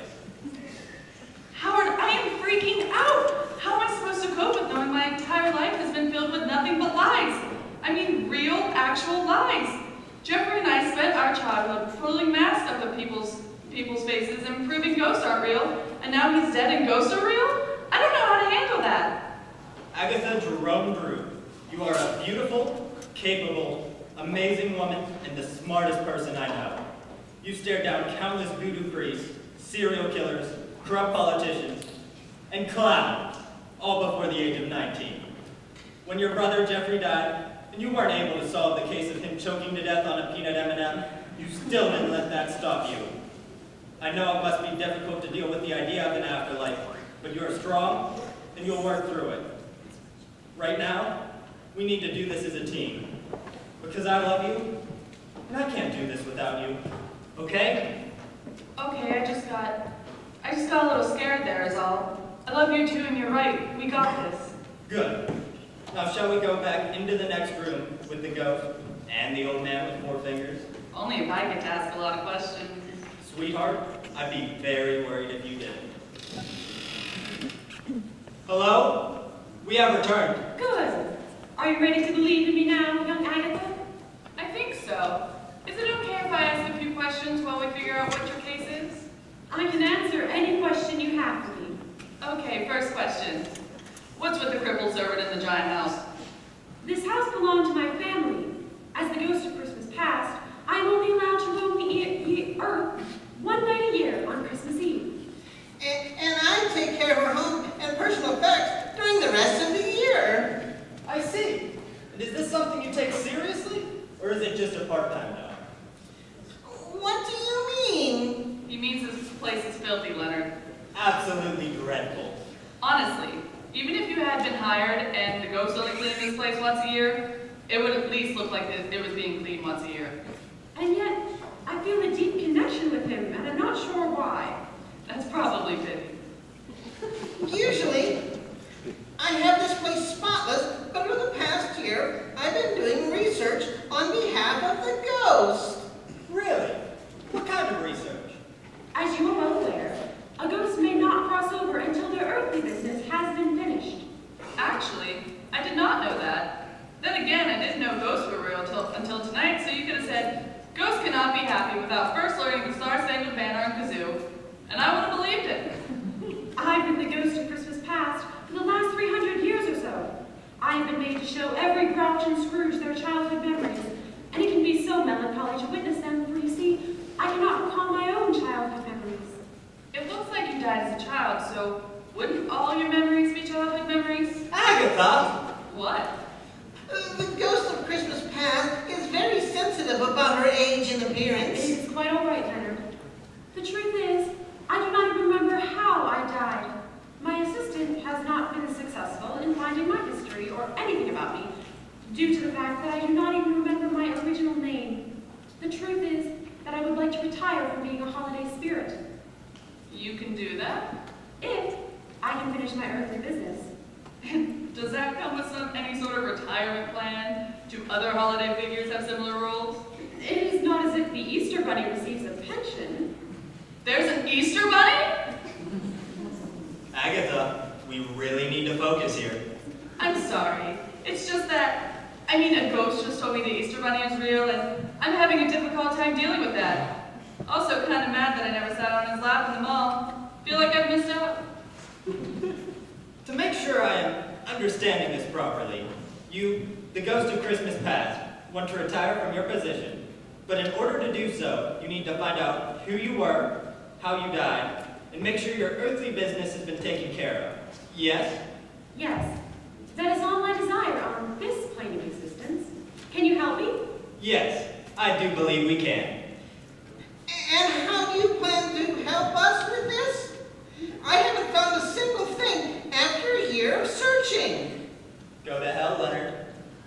Howard, I am freaking out! How am I supposed to cope with knowing my entire life has been filled with nothing but lies? I mean, real, actual lies. Jeffrey and I spent our childhood pulling masks up of people's, people's faces and proving ghosts aren't real, and now he's dead and ghosts are real? I don't know how to handle that. Agatha Jerome Drew, you are a beautiful, capable, amazing woman and the smartest person I know. You stared down countless voodoo priests, serial killers, corrupt politicians, and clowns, all before the age of nineteen. When your brother Jeffrey died, and you weren't able to solve the case of him choking to death on a peanut M and M, you still didn't let that stop you. I know it must be difficult to deal with the idea of an afterlife, but you're strong, and you'll work through it. Right now, we need to do this as a team, because I love you, and I can't do this without you, okay? Okay, I just got, I just got a little scared there is all. I love you too, and you're right. We got this. Good. Now shall we go back into the next room with the ghost and the old man with four fingers? Only if I get to ask a lot of questions. Sweetheart, I'd be very worried if you didn't. Hello? We have returned. Good. Are you ready to believe in me now, young Agatha? I think so. Is it okay if I ask a few questions while we figure out what your case is? I can answer any question you have for me. Okay, first question. What's with the crippled servant in the giant house? This house belonged to my family. As the ghost of Christmas past, I am only allowed to roam the e e earth one night a year on Christmas Eve. And, and I take care of her home and personal effects during the rest of the year. I see. And is this something you take seriously? Or is it just a part-time job? What do you mean? He means this place is filthy, Leonard. Absolutely dreadful. Honestly, even if you had been hired and the ghost only cleaned this place once a year, it would at least look like it, it was being cleaned once a year. And yet, I feel a deep connection with him, and I'm not sure why. That's probably pity. Usually, I have this place spotless, but over the past year, I've been until tonight, so you could have said, ghosts cannot be happy without first learning the Star-Spangled Banner and Kazoo. And I would have believed it. I've been the ghost of Christmas past for the last three hundred years or so. I have been made to show every Grouch and Scrooge their childhood memories, and it can be so melancholy to witness them, for you see, I cannot recall my own childhood memories. It looks like you died as a child, so wouldn't all your memories be childhood memories? Agatha! What? Uh, the ghost of Christmas past is very sensitive about her age and appearance. It's quite all right, Leonard. The truth is, I do not even remember how I died. My assistant has not been successful in finding my history or anything about me, due to the fact that I do not even remember my original name. The truth is that I would like to retire from being a holiday spirit. You can do that? If I can finish my earthly business. Does that come with some any sort of retirement plan? Do other holiday figures have similar roles? It is not as if the Easter Bunny receives a pension. There's an Easter Bunny? Agatha, we really need to focus here. I'm sorry. It's just that, I mean, a ghost just told me the Easter Bunny is real, and I'm having a difficult time dealing with that. Also, kind of mad that I never sat on his lap in the mall. Feel like I've missed out. To make sure I am understanding this properly, you, the ghost of Christmas past, want to retire from your position. But in order to do so, you need to find out who you were, how you died, and make sure your earthly business has been taken care of. Yes? Yes. That is all I desire on this plane of existence. Can you help me? Yes, I do believe we can. And how do you plan to help us with this? I haven't found a single thing after a year of searching. Go to hell, Leonard.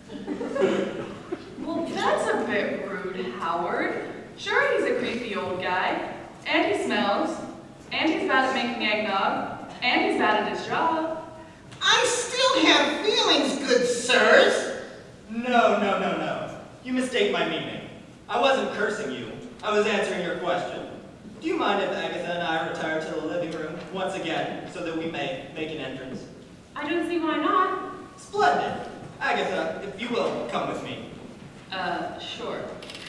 Well, that's a bit rude, Howard. Sure, he's a creepy old guy. And he smells. And he's bad at making eggnog. And he's bad at his job. I still have feelings, good sirs. No, no, no, no. You mistake my meaning. I wasn't cursing you. I was answering your question. Do you mind if Agatha and I retire to the living room once again so that we may make an entrance? I don't see why not. Splendid. Agatha, if you will, come with me. Uh, sure.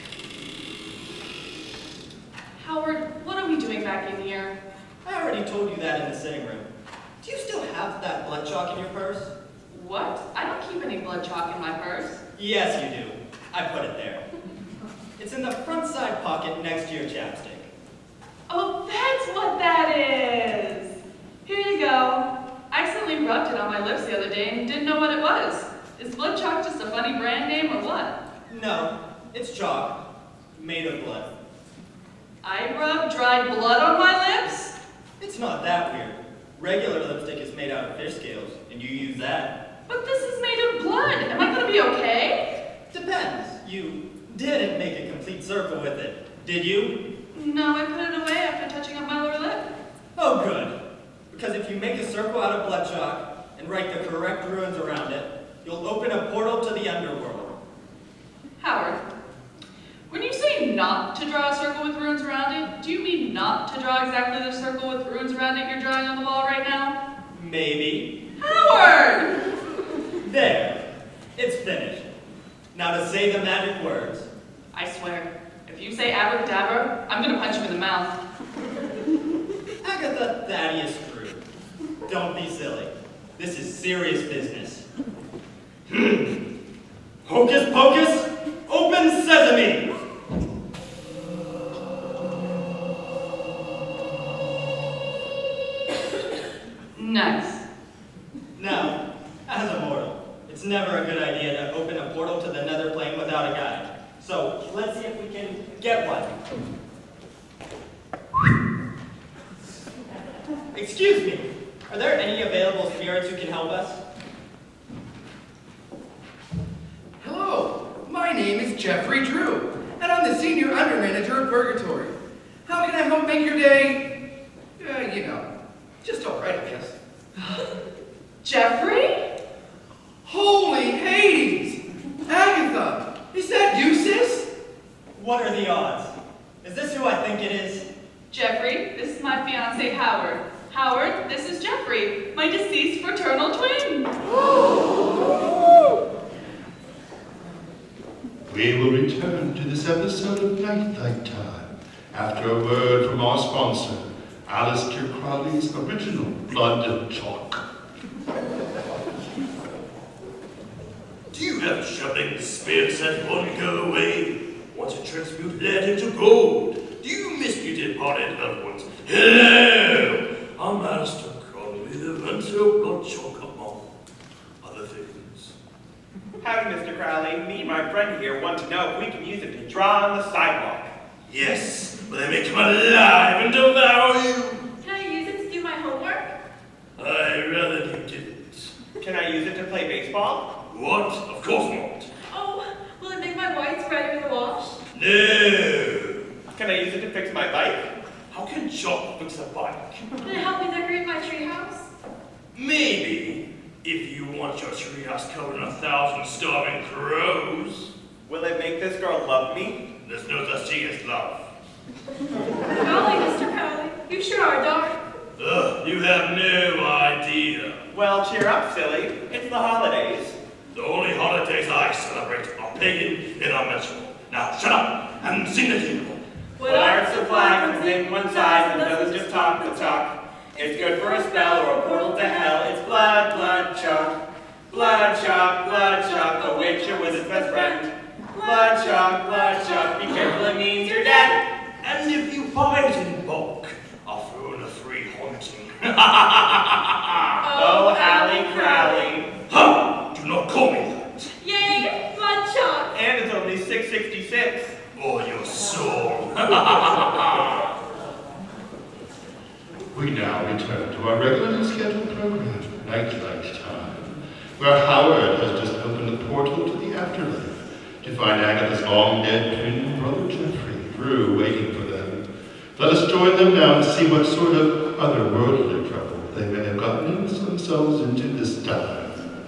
Howard, what are we doing back in here? I already told you that in the sitting room. Do you still have that blood chalk in your purse? What? I don't keep any blood chalk in my purse. Yes, you do. I put it there. It's in the front side pocket next to your chapstick. Oh, that's what that is! Here you go. I accidentally rubbed it on my lips the other day and didn't know what it was. Is blood chalk just a funny brand name or what? No, it's chalk, made of blood. I rubbed dried blood on my lips? It's not that weird. Regular lipstick is made out of fish scales, and you use that. But this is made of blood. Am I going to be okay? Depends. You didn't make a complete circle with it, did you? No, I put it away after touching up my lower lip. Oh, good. Because if you make a circle out of blood chalk and write the correct runes around it, you'll open a portal to the underworld. Howard, when you say not to draw a circle with runes around it, do you mean not to draw exactly the circle with runes around it you're drawing on the wall right now? Maybe. Howard! There. It's finished. Now to say the magic words. I swear, if you say abracadabra, I'm gonna punch you in the mouth. Agatha Thaddeus Crew. Don't be silly. This is serious business. Hmm. Hocus pocus, open sesame! Nice. Now, as a mortal, it's never a good idea to open a portal to the nether plane without a guide. So, let's see if we can get one. Excuse me, are there any available spirits who can help us? Hello, my name is Jeffrey Drew, and I'm the senior under manager of Purgatory. How can I help make your day, uh, you know, just all right, I guess. Jeffrey? Holy Hades! Agatha, is that you, sis? What are the odds? Is this who I think it is? Jeffrey, this is my fiance Howard. Howard, this is Jeffrey, my deceased fraternal twin. we will return to this episode of Nightlight Time after a word from our sponsor, Aleister Crowley's original Blood and Chalk. Do you have shopping spirits that won't go away once you transmute lead into gold? Do you miss your departed loved ones? Hello! I'm Aleister Crowley, the inventor of Blood Chalk, among other things. Howdy, Mister Crowley. Me and my friend here want to know if we can use it to draw on the sidewalk. Yes, but they may come alive and devour you. Can I use it to do my homework? I rather you didn't. Can I use it to play baseball? What? Of course not. Oh, will it make my whites brighter in the wash? No. Can I use it to fix my bike? How can chalk fix a bike? Can it help me decorate my treehouse? Maybe, if you want your treehouse covered in a thousand starving crows. Will it make this girl love me? There's no such thing as love. Golly, Mister Crowley, you sure are dark. Ugh, you have no idea. Well, cheer up, silly. It's the holidays. The only holidays I celebrate are pagan and unmentionable. Now shut up and sing the jingle. When art's supply comes in one side and doesn't just talk the talk. It's good for a spell or a portal to hell. It's blood, blood, chalk. Blood, chalk, blood, chalk. A witch, a wizard's best friend. Blood, chalk, blood, chalk. Be careful, it means you're dead. And if you buy it in bulk, I'll throw in a free haunting. Oh, Allie Crowley. Ha! Do not call me that. Yay, blood chalk. And it's only six sixty-six. Or your soul. We now return to our regularly scheduled program, Nightlight Time, where Howard has just opened the portal to the afterlife to find Agatha's long-dead twin brother Jeffrey, Drew, waiting for them. Let us join them now and see what sort of otherworldly trouble they may have gotten themselves into this time.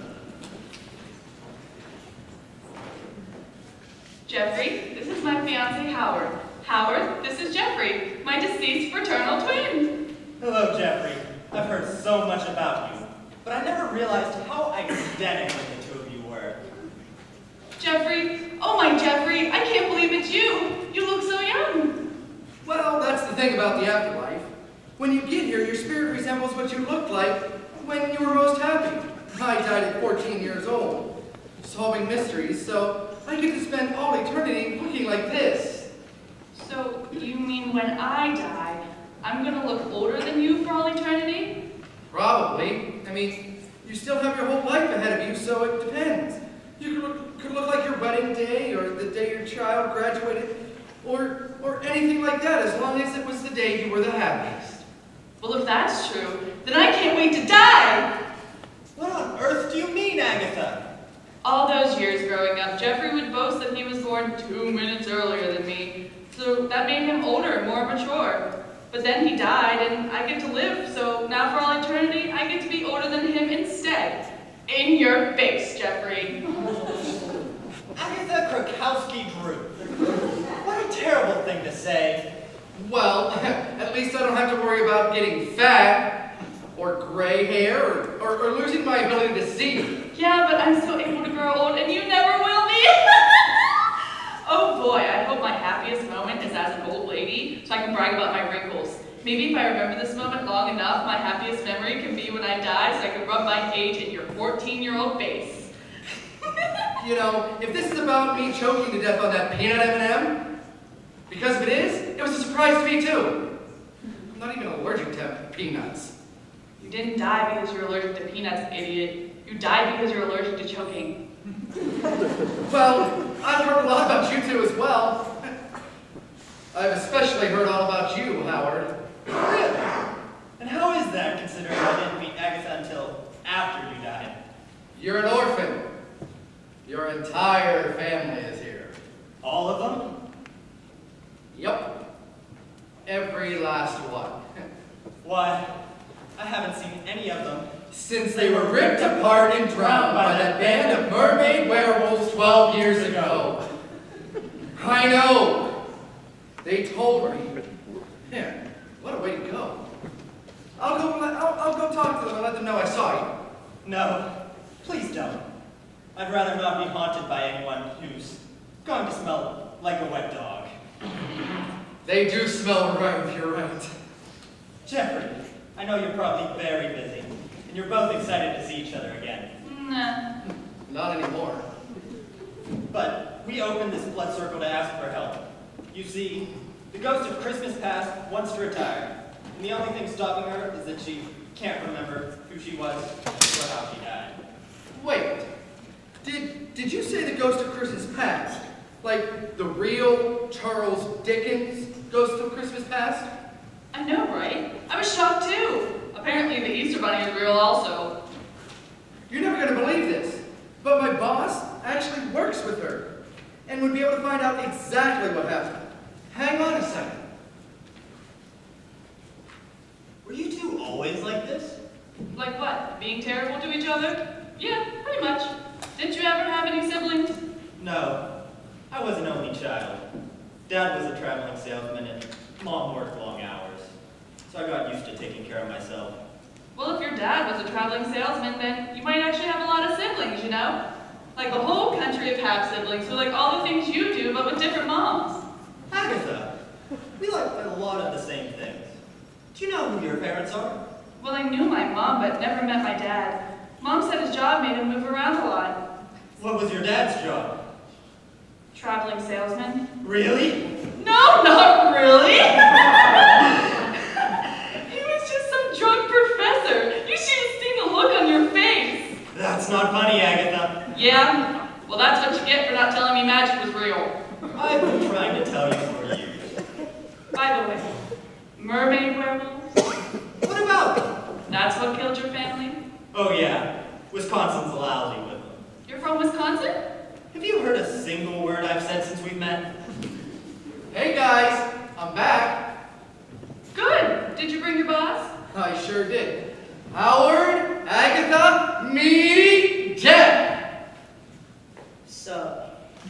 Jeffrey, this is my fiancé Howard. Howard, this is Jeffrey, my deceased fraternal twin. Hello, Jeffrey. I've heard so much about you, but I never realized how identical the two of you were. Jeffrey, oh my Jeffrey, I can't believe it's you. You look so young. Well, that's the thing about the afterlife. When you get here, your spirit resembles what you looked like when you were most happy. I died at fourteen years old, solving mysteries, so I get to spend all eternity looking like this. So, you mean when I die, I'm gonna look older than you for all eternity? Probably. I mean, you still have your whole life ahead of you, so it depends. You could look, could look like your wedding day, or the day your child graduated, or, or anything like that, as long as it was the day you were the happiest. Well, if that's true, then I can't wait to die! What on earth do you mean, Agatha? All those years growing up, Jeffrey would boast that he was born two minutes earlier than me, so that made him older and more mature. But then he died, and I get to live, so now for all eternity, I get to be older than him instead. In your face, Jeffrey. Agatha Krakowski-Drew. What a terrible thing to say. Well, at least I don't have to worry about getting fat, or gray hair, or, or, or losing my ability to see. Yeah, but I'm still able to grow old, and you never will be. Oh boy, I hope my happiest moment is as an old lady, so I can brag about my wrinkles. Maybe if I remember this moment long enough, my happiest memory can be when I die, so I can rub my age in your fourteen-year-old face. You know, if this is about me choking to death on that peanut M and M, because if it is, it was a surprise to me too. I'm not even allergic to peanuts. You didn't die because you're allergic to peanuts, idiot. You died because you're allergic to choking. Well, I've heard a lot about you two as well. I've especially heard all about you, Howard. Really? And how is that, considering I didn't meet Agatha until after you died? You're an orphan. Your entire family is here. All of them? Yep. Every last one. Why, I haven't seen any of them. Since they were ripped apart and drowned by that band of mermaid werewolves twelve years ago. I know. They told me. Yeah, what a way to go. I'll go, I'll, I'll go talk to them and let them know I saw you. No, please don't. I'd rather not be haunted by anyone who's Going to smell like a wet dog. They do smell right, you're right. Jeffrey, I know you're probably very busy, and you're both excited to see each other again. Nah. Not anymore. But we opened this blood circle to ask for help. You see, the ghost of Christmas past wants to retire, and the only thing stopping her is that she can't remember who she was or how she died. Wait, did, did you say the ghost of Christmas past? Like the real Charles Dickens ghost of Christmas past? I know, right? I was shocked too. Apparently the Easter Bunny is real also. You're never going to believe this, but my boss actually works with her and would be able to find out exactly what happened. Hang on a second. Were you two always like this? Like what? Being terrible to each other? Yeah, pretty much. Didn't you ever have any siblings? No, I was an only child. Dad was a traveling salesman and Mom worked long hours, so I got used to taking care of myself. Well, if your dad was a traveling salesman, then you might actually have a lot of siblings, you know? Like the whole country of half-siblings who like all the things you do, but with different moms. Agatha, we like a lot of the same things. Do you know who your parents are? Well, I knew my mom, but never met my dad. Mom said his job made him move around a lot. What was your dad's job? Traveling salesman. Really? No, not really! He was just some drunk professor. You should have seen the look on your face. That's not funny, Agatha. Yeah? Well, that's what you get for not telling me magic was real. I've been trying to tell you for years. By the way, mermaid werewolves? What about them? That's what killed your family? Oh yeah, Wisconsin's lousy with them. You're from Wisconsin? Have you heard a single word I've said since we've met? Hey guys, I'm back. Good. Did you bring your boss? I sure did. Howard, Agatha, me, Jen. So,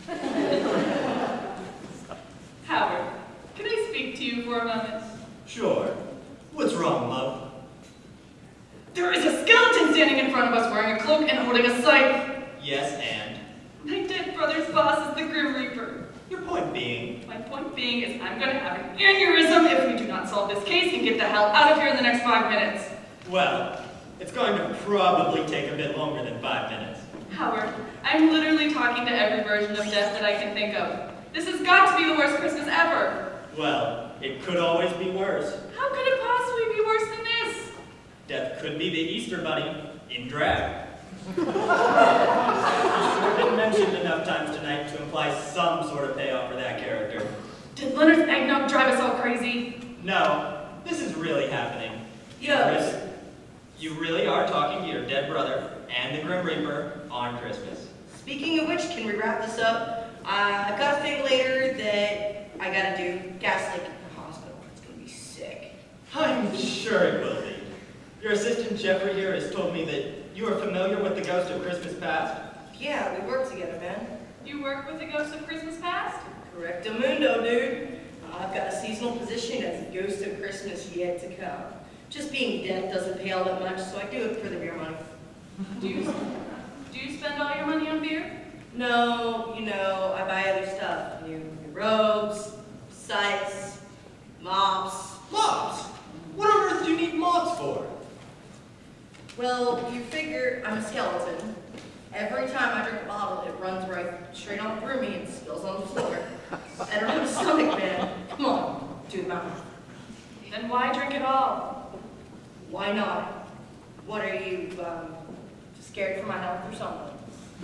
Howard, can I speak to you for a moment? Sure. What's wrong, love? There is a skeleton standing in front of us wearing a cloak and holding a scythe. Yes, and? My dead brother's boss is the Grim Reaper. Your point being? My point being is I'm going to have an aneurysm if we do not solve this case and get the hell out of here in the next five minutes. Well, it's going to probably take a bit longer than five minutes. Howard, I'm literally talking to every version of death that I can think of. This has got to be the worst Christmas ever. Well, it could always be worse. How could it possibly be worse than this? Death could be the Easter Bunny in drag. It's sure been mentioned enough times tonight to imply some sort of payoff for that character. Did Leonard's eggnog drive us all crazy? No, this is really happening. yes. Chris, you really are talking to your dead brother and the Grim Reaper on Christmas. Speaking of which, can we wrap this up? Uh, I've got a thing later that I gotta do. Gas leak in the hospital. It's gonna be sick. I'm sure it will be. Your assistant Jeffrey here has told me that you are familiar with the ghost of Christmas past. Yeah, we work together, man. You work with the ghost of Christmas past? Correctamundo, dude. I've got a seasonal position as the ghost of Christmas yet to come. Just being dead doesn't pay all that much, so I do it for the beer money. Do you, do you spend all your money on beer? No, you know, I buy other stuff. New, new robes, sights, mops. Mops? What on earth do you need mops for? Well, you figure I'm a skeleton. Every time I drink a bottle, it runs right straight on through me and spills on the floor. I don't have a stomach, man. Come on, do the math. Then why drink it all? Why not? What are you, um, scared for my health or something?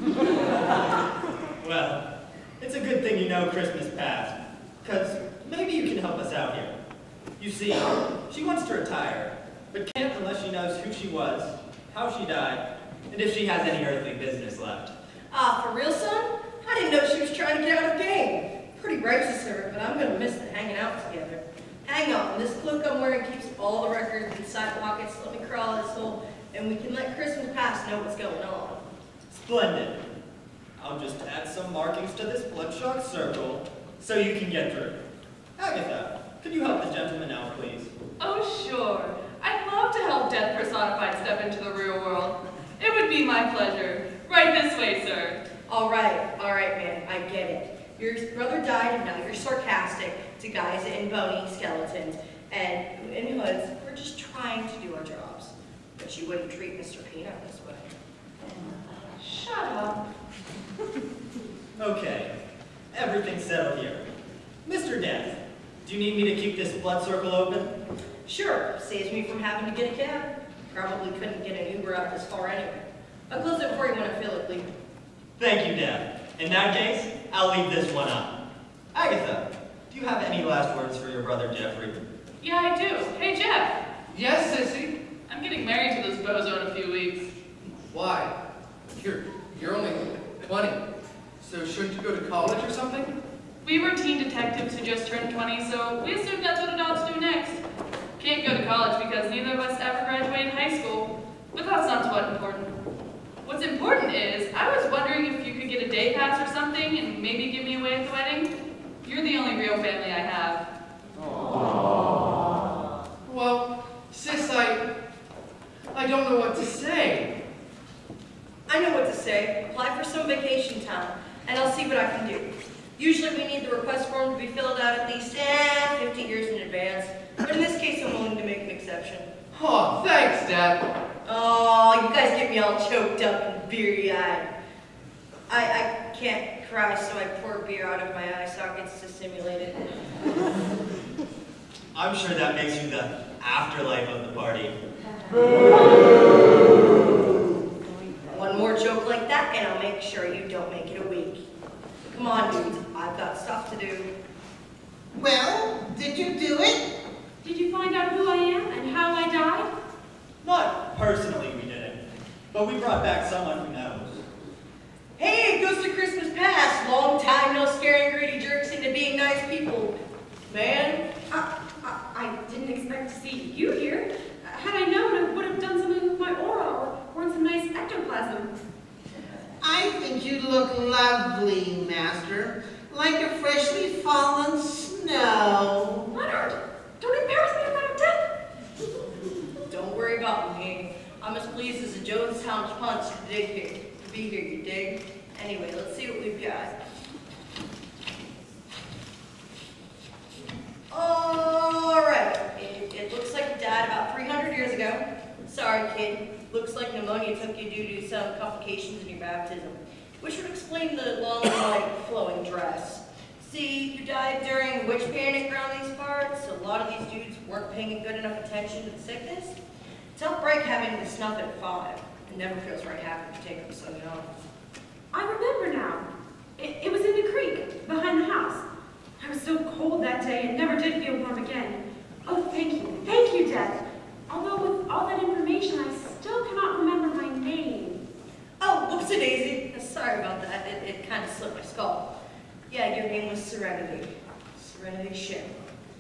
Well, it's a good thing you know Christmas past, because maybe you can help us out here. You see, she wants to retire, but can't unless she knows who she was, how she died, and if she has any earthly business left. Ah, for real, son? I didn't know she was trying to get out of the game. Pretty righteous of her, but I'm gonna miss the hanging out together. Hang on, this cloak I'm wearing keeps all the records inside pockets. Let me crawl this hole, and we can let Christmas past know what's going on. Splendid. I'll just add some markings to this bloodshot circle so you can get through. Agatha, could you help the gentleman out, please? Oh, sure. I'd love to help Death Personified step into the real world. It would be my pleasure. Right this way, sir. All right, all right, man, I get it. Your brother died and now you're sarcastic to guys in bony skeletons and in hoods. We're just trying to do our jobs. But you wouldn't treat Mister Peanut this way. Shut up. Okay, everything's settled here. Mister Death, do you need me to keep this blood circle open? Sure, saves me from having to get a cab. Probably couldn't get an Uber out this far anyway. I'll close it before you want to feel it leave. Thank you, Death. In that case, I'll leave this one up. Agatha, do you have any last words for your brother Jeffrey? Yeah, I do. Hey, Jeff. Yes, Sissy? I'm getting married to this bozo in a few weeks. Why? You're, you're only twenty. So shouldn't you go to college or something? We were teen detectives who just turned twenty, so we assumed that's what adults do next. Can't go to college because neither of us ever graduated high school, but that's not what's important. What's important is, I was wondering if you could get a day pass or something and maybe give me away at the wedding. You're the only real family I have. Aww. Well, sis, I... I don't know what to say. I know what to say. Apply for some vacation time, and I'll see what I can do. Usually we need the request form to be filled out at least eh, fifty years in advance, but in this case I'm willing to make an exception. Oh, thanks, Dad. Oh, you guys get me all choked up and beery-eyed. I, I can't cry, so I pour beer out of my eye sockets to simulate it. I'm sure that makes you the afterlife of the party. One more joke like that, and I'll make sure you don't make it a week. Come on, dudes. I've got stuff to do. Well, did you do it? Did you find out who I am and how I died? Not personally, we didn't. But we brought back someone who knows. Hey, it goes to Christmas past. Long time no scaring greedy jerks into being nice people. Man. I, I, I didn't expect to see you here. Had I known, I would have done something with my aura or worn some nice ectoplasm. I think you look lovely, Master. Like a freshly fallen snow. Leonard, don't embarrass me in front of Death. Don't worry about me. I'm as pleased as a Jonestown punch to dig here. To be here, you dig? Anyway, let's see what we've got. Alright, it, it looks like you died about three hundred years ago. Sorry, kid. Looks like pneumonia took you due to some complications in your baptism, which would explain the long, white, flowing dress. See, you died during witch panic around these parts, so a lot of these dudes weren't paying good enough attention to the sickness. Tough break having to snuff at five. It never feels right having to take them so young. I remember now. It, it was in the creek, behind the house. I was so cold that day and never did feel warm again. Oh, thank you. Thank you, Death. Although with all that information, I still cannot remember my name. Oh, whoopsie-daisy. Sorry about that. It, it kind of slipped my skull. Yeah, your name was Serenity. Serenity Shamrock.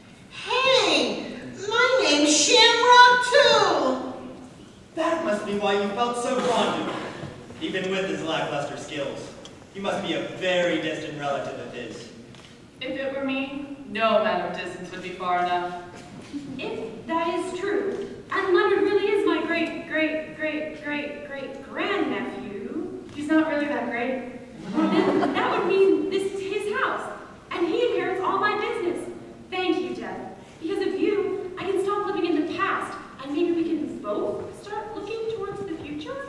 Hey, my name's Shamrock too. That must be why you felt so drawn to him, even with his lackluster skills. He must be a very distant relative of his. If it were me, no amount of distance would be far enough. If that is true, and Leonard really is my great, great, great, great, great grandnephew. He's not really that great. Then that would mean this is his house, and he inherits all my business. Thank you, Death. Because of you, I can stop living in the past, and maybe we can both start looking towards the future?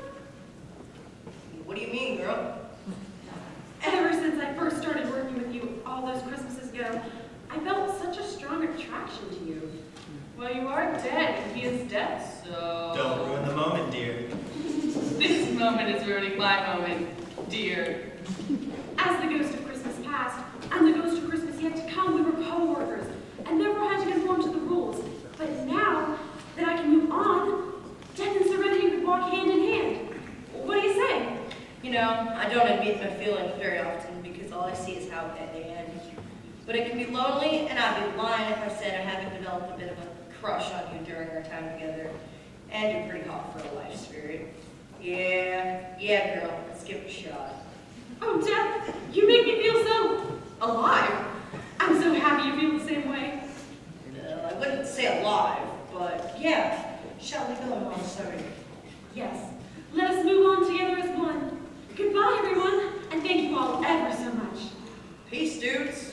What do you mean, girl? Ever since I first started working with you all those Christmases ago, I felt such a strong attraction to you. Well, you are dead, and he is dead, so... Don't ruin the moment, dear. This moment is ruining my moment, dear. As the ghost of Christmas past, and the ghost of Christmas yet to come, we were co-workers, and never had to conform to the rules. But now that I can move on, Death and Serenity could walk hand in hand. What do you say? You know, I don't admit my feelings very often because all I see is how they end. But it can be lonely, and I'd be lying if I said I haven't developed a bit of a crush on you during our time together. And you're pretty hot for a life spirit. Yeah, yeah, girl, let's give it a shot. Oh, Death, you make me feel so alive. I'm so happy you feel the same way. No, I wouldn't say alive, but yeah. Shall we go, Mom? Sorry. Yes. Let us move on together as one. Goodbye, everyone, and thank you all ever so much. Peace dudes.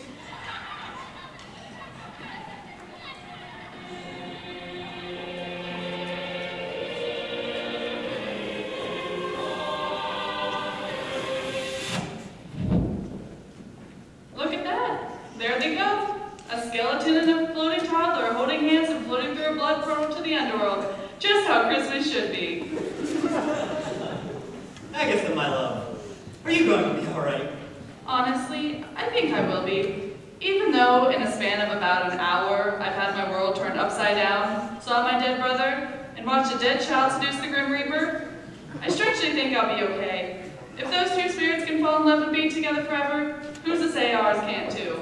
Look at that. There they go. A skeleton and a floating toddler holding hands and floating through a blood portal to the underworld. Just how Christmas should be. Agatha, my love, are you going to be all right? Honestly, I think I will be. Even though in a span of about an hour, I've had my world turned upside down, saw my dead brother, and watched a dead child seduce the Grim Reaper, I strangely think I'll be okay. If those two spirits can fall in love and be together forever, who's to say ours can't too?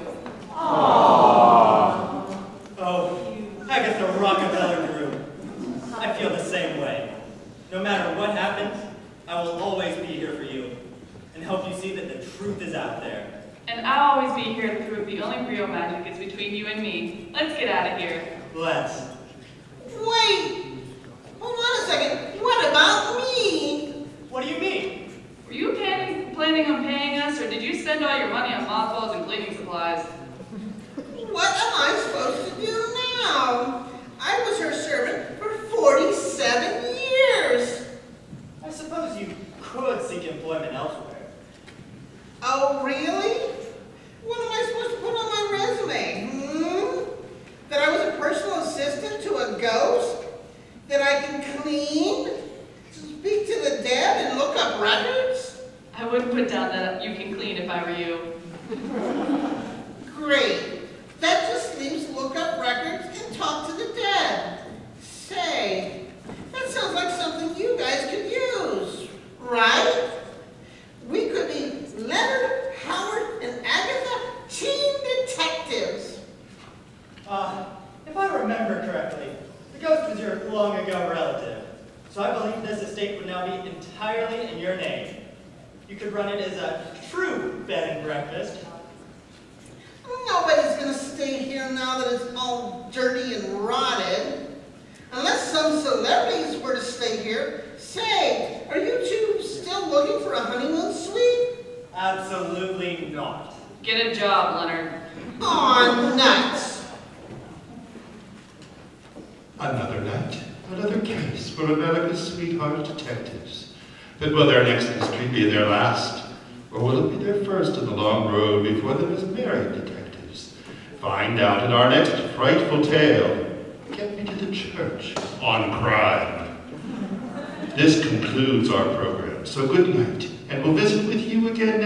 Aww. Oh, Agatha Rockefeller Drew. I feel the same way. No matter what happens, I will always be here for you and help you see that the truth is out there. And I'll always be here to prove the only real magic is between you and me. Let's get out of here. Let's. Wait! Hold on a second. What about me? What do you mean? Were you planning, planning on paying us, or did you spend all your money on mothballs and cleaning supplies? What am I supposed to do now? I was her servant for forty-seven years. I suppose you could seek employment elsewhere. Oh, really? What am I supposed to put on my resume? Hmm? That I was a personal assistant to a ghost? That I can clean? Speak to the dead and look up records? I wouldn't put down that you can clean if I were you. Great. That just leaves look up records and talk to the dead. Say, that sounds like something you guys could use, right? We could be Leonard, Howard, and Agatha, team detectives. Uh, if I remember correctly, the ghost was your long ago relative. So I believe this estate would now be entirely in your name. You could run it as a true bed and breakfast. Nobody's gonna stay here now that it's all dirty and rotted. Unless some celebrities were to stay here. Say, are you two still looking for a honeymoon suite? Absolutely not. Get a job, Leonard. Aw, nuts. Another night, another case for America's sweetheart detectives. But will their next mystery be their last? Or will it be their first in the long road before them as married detectives? Find out in our next frightful tale. Get me to the church on crime. This concludes our program, so good night, and we'll visit with you again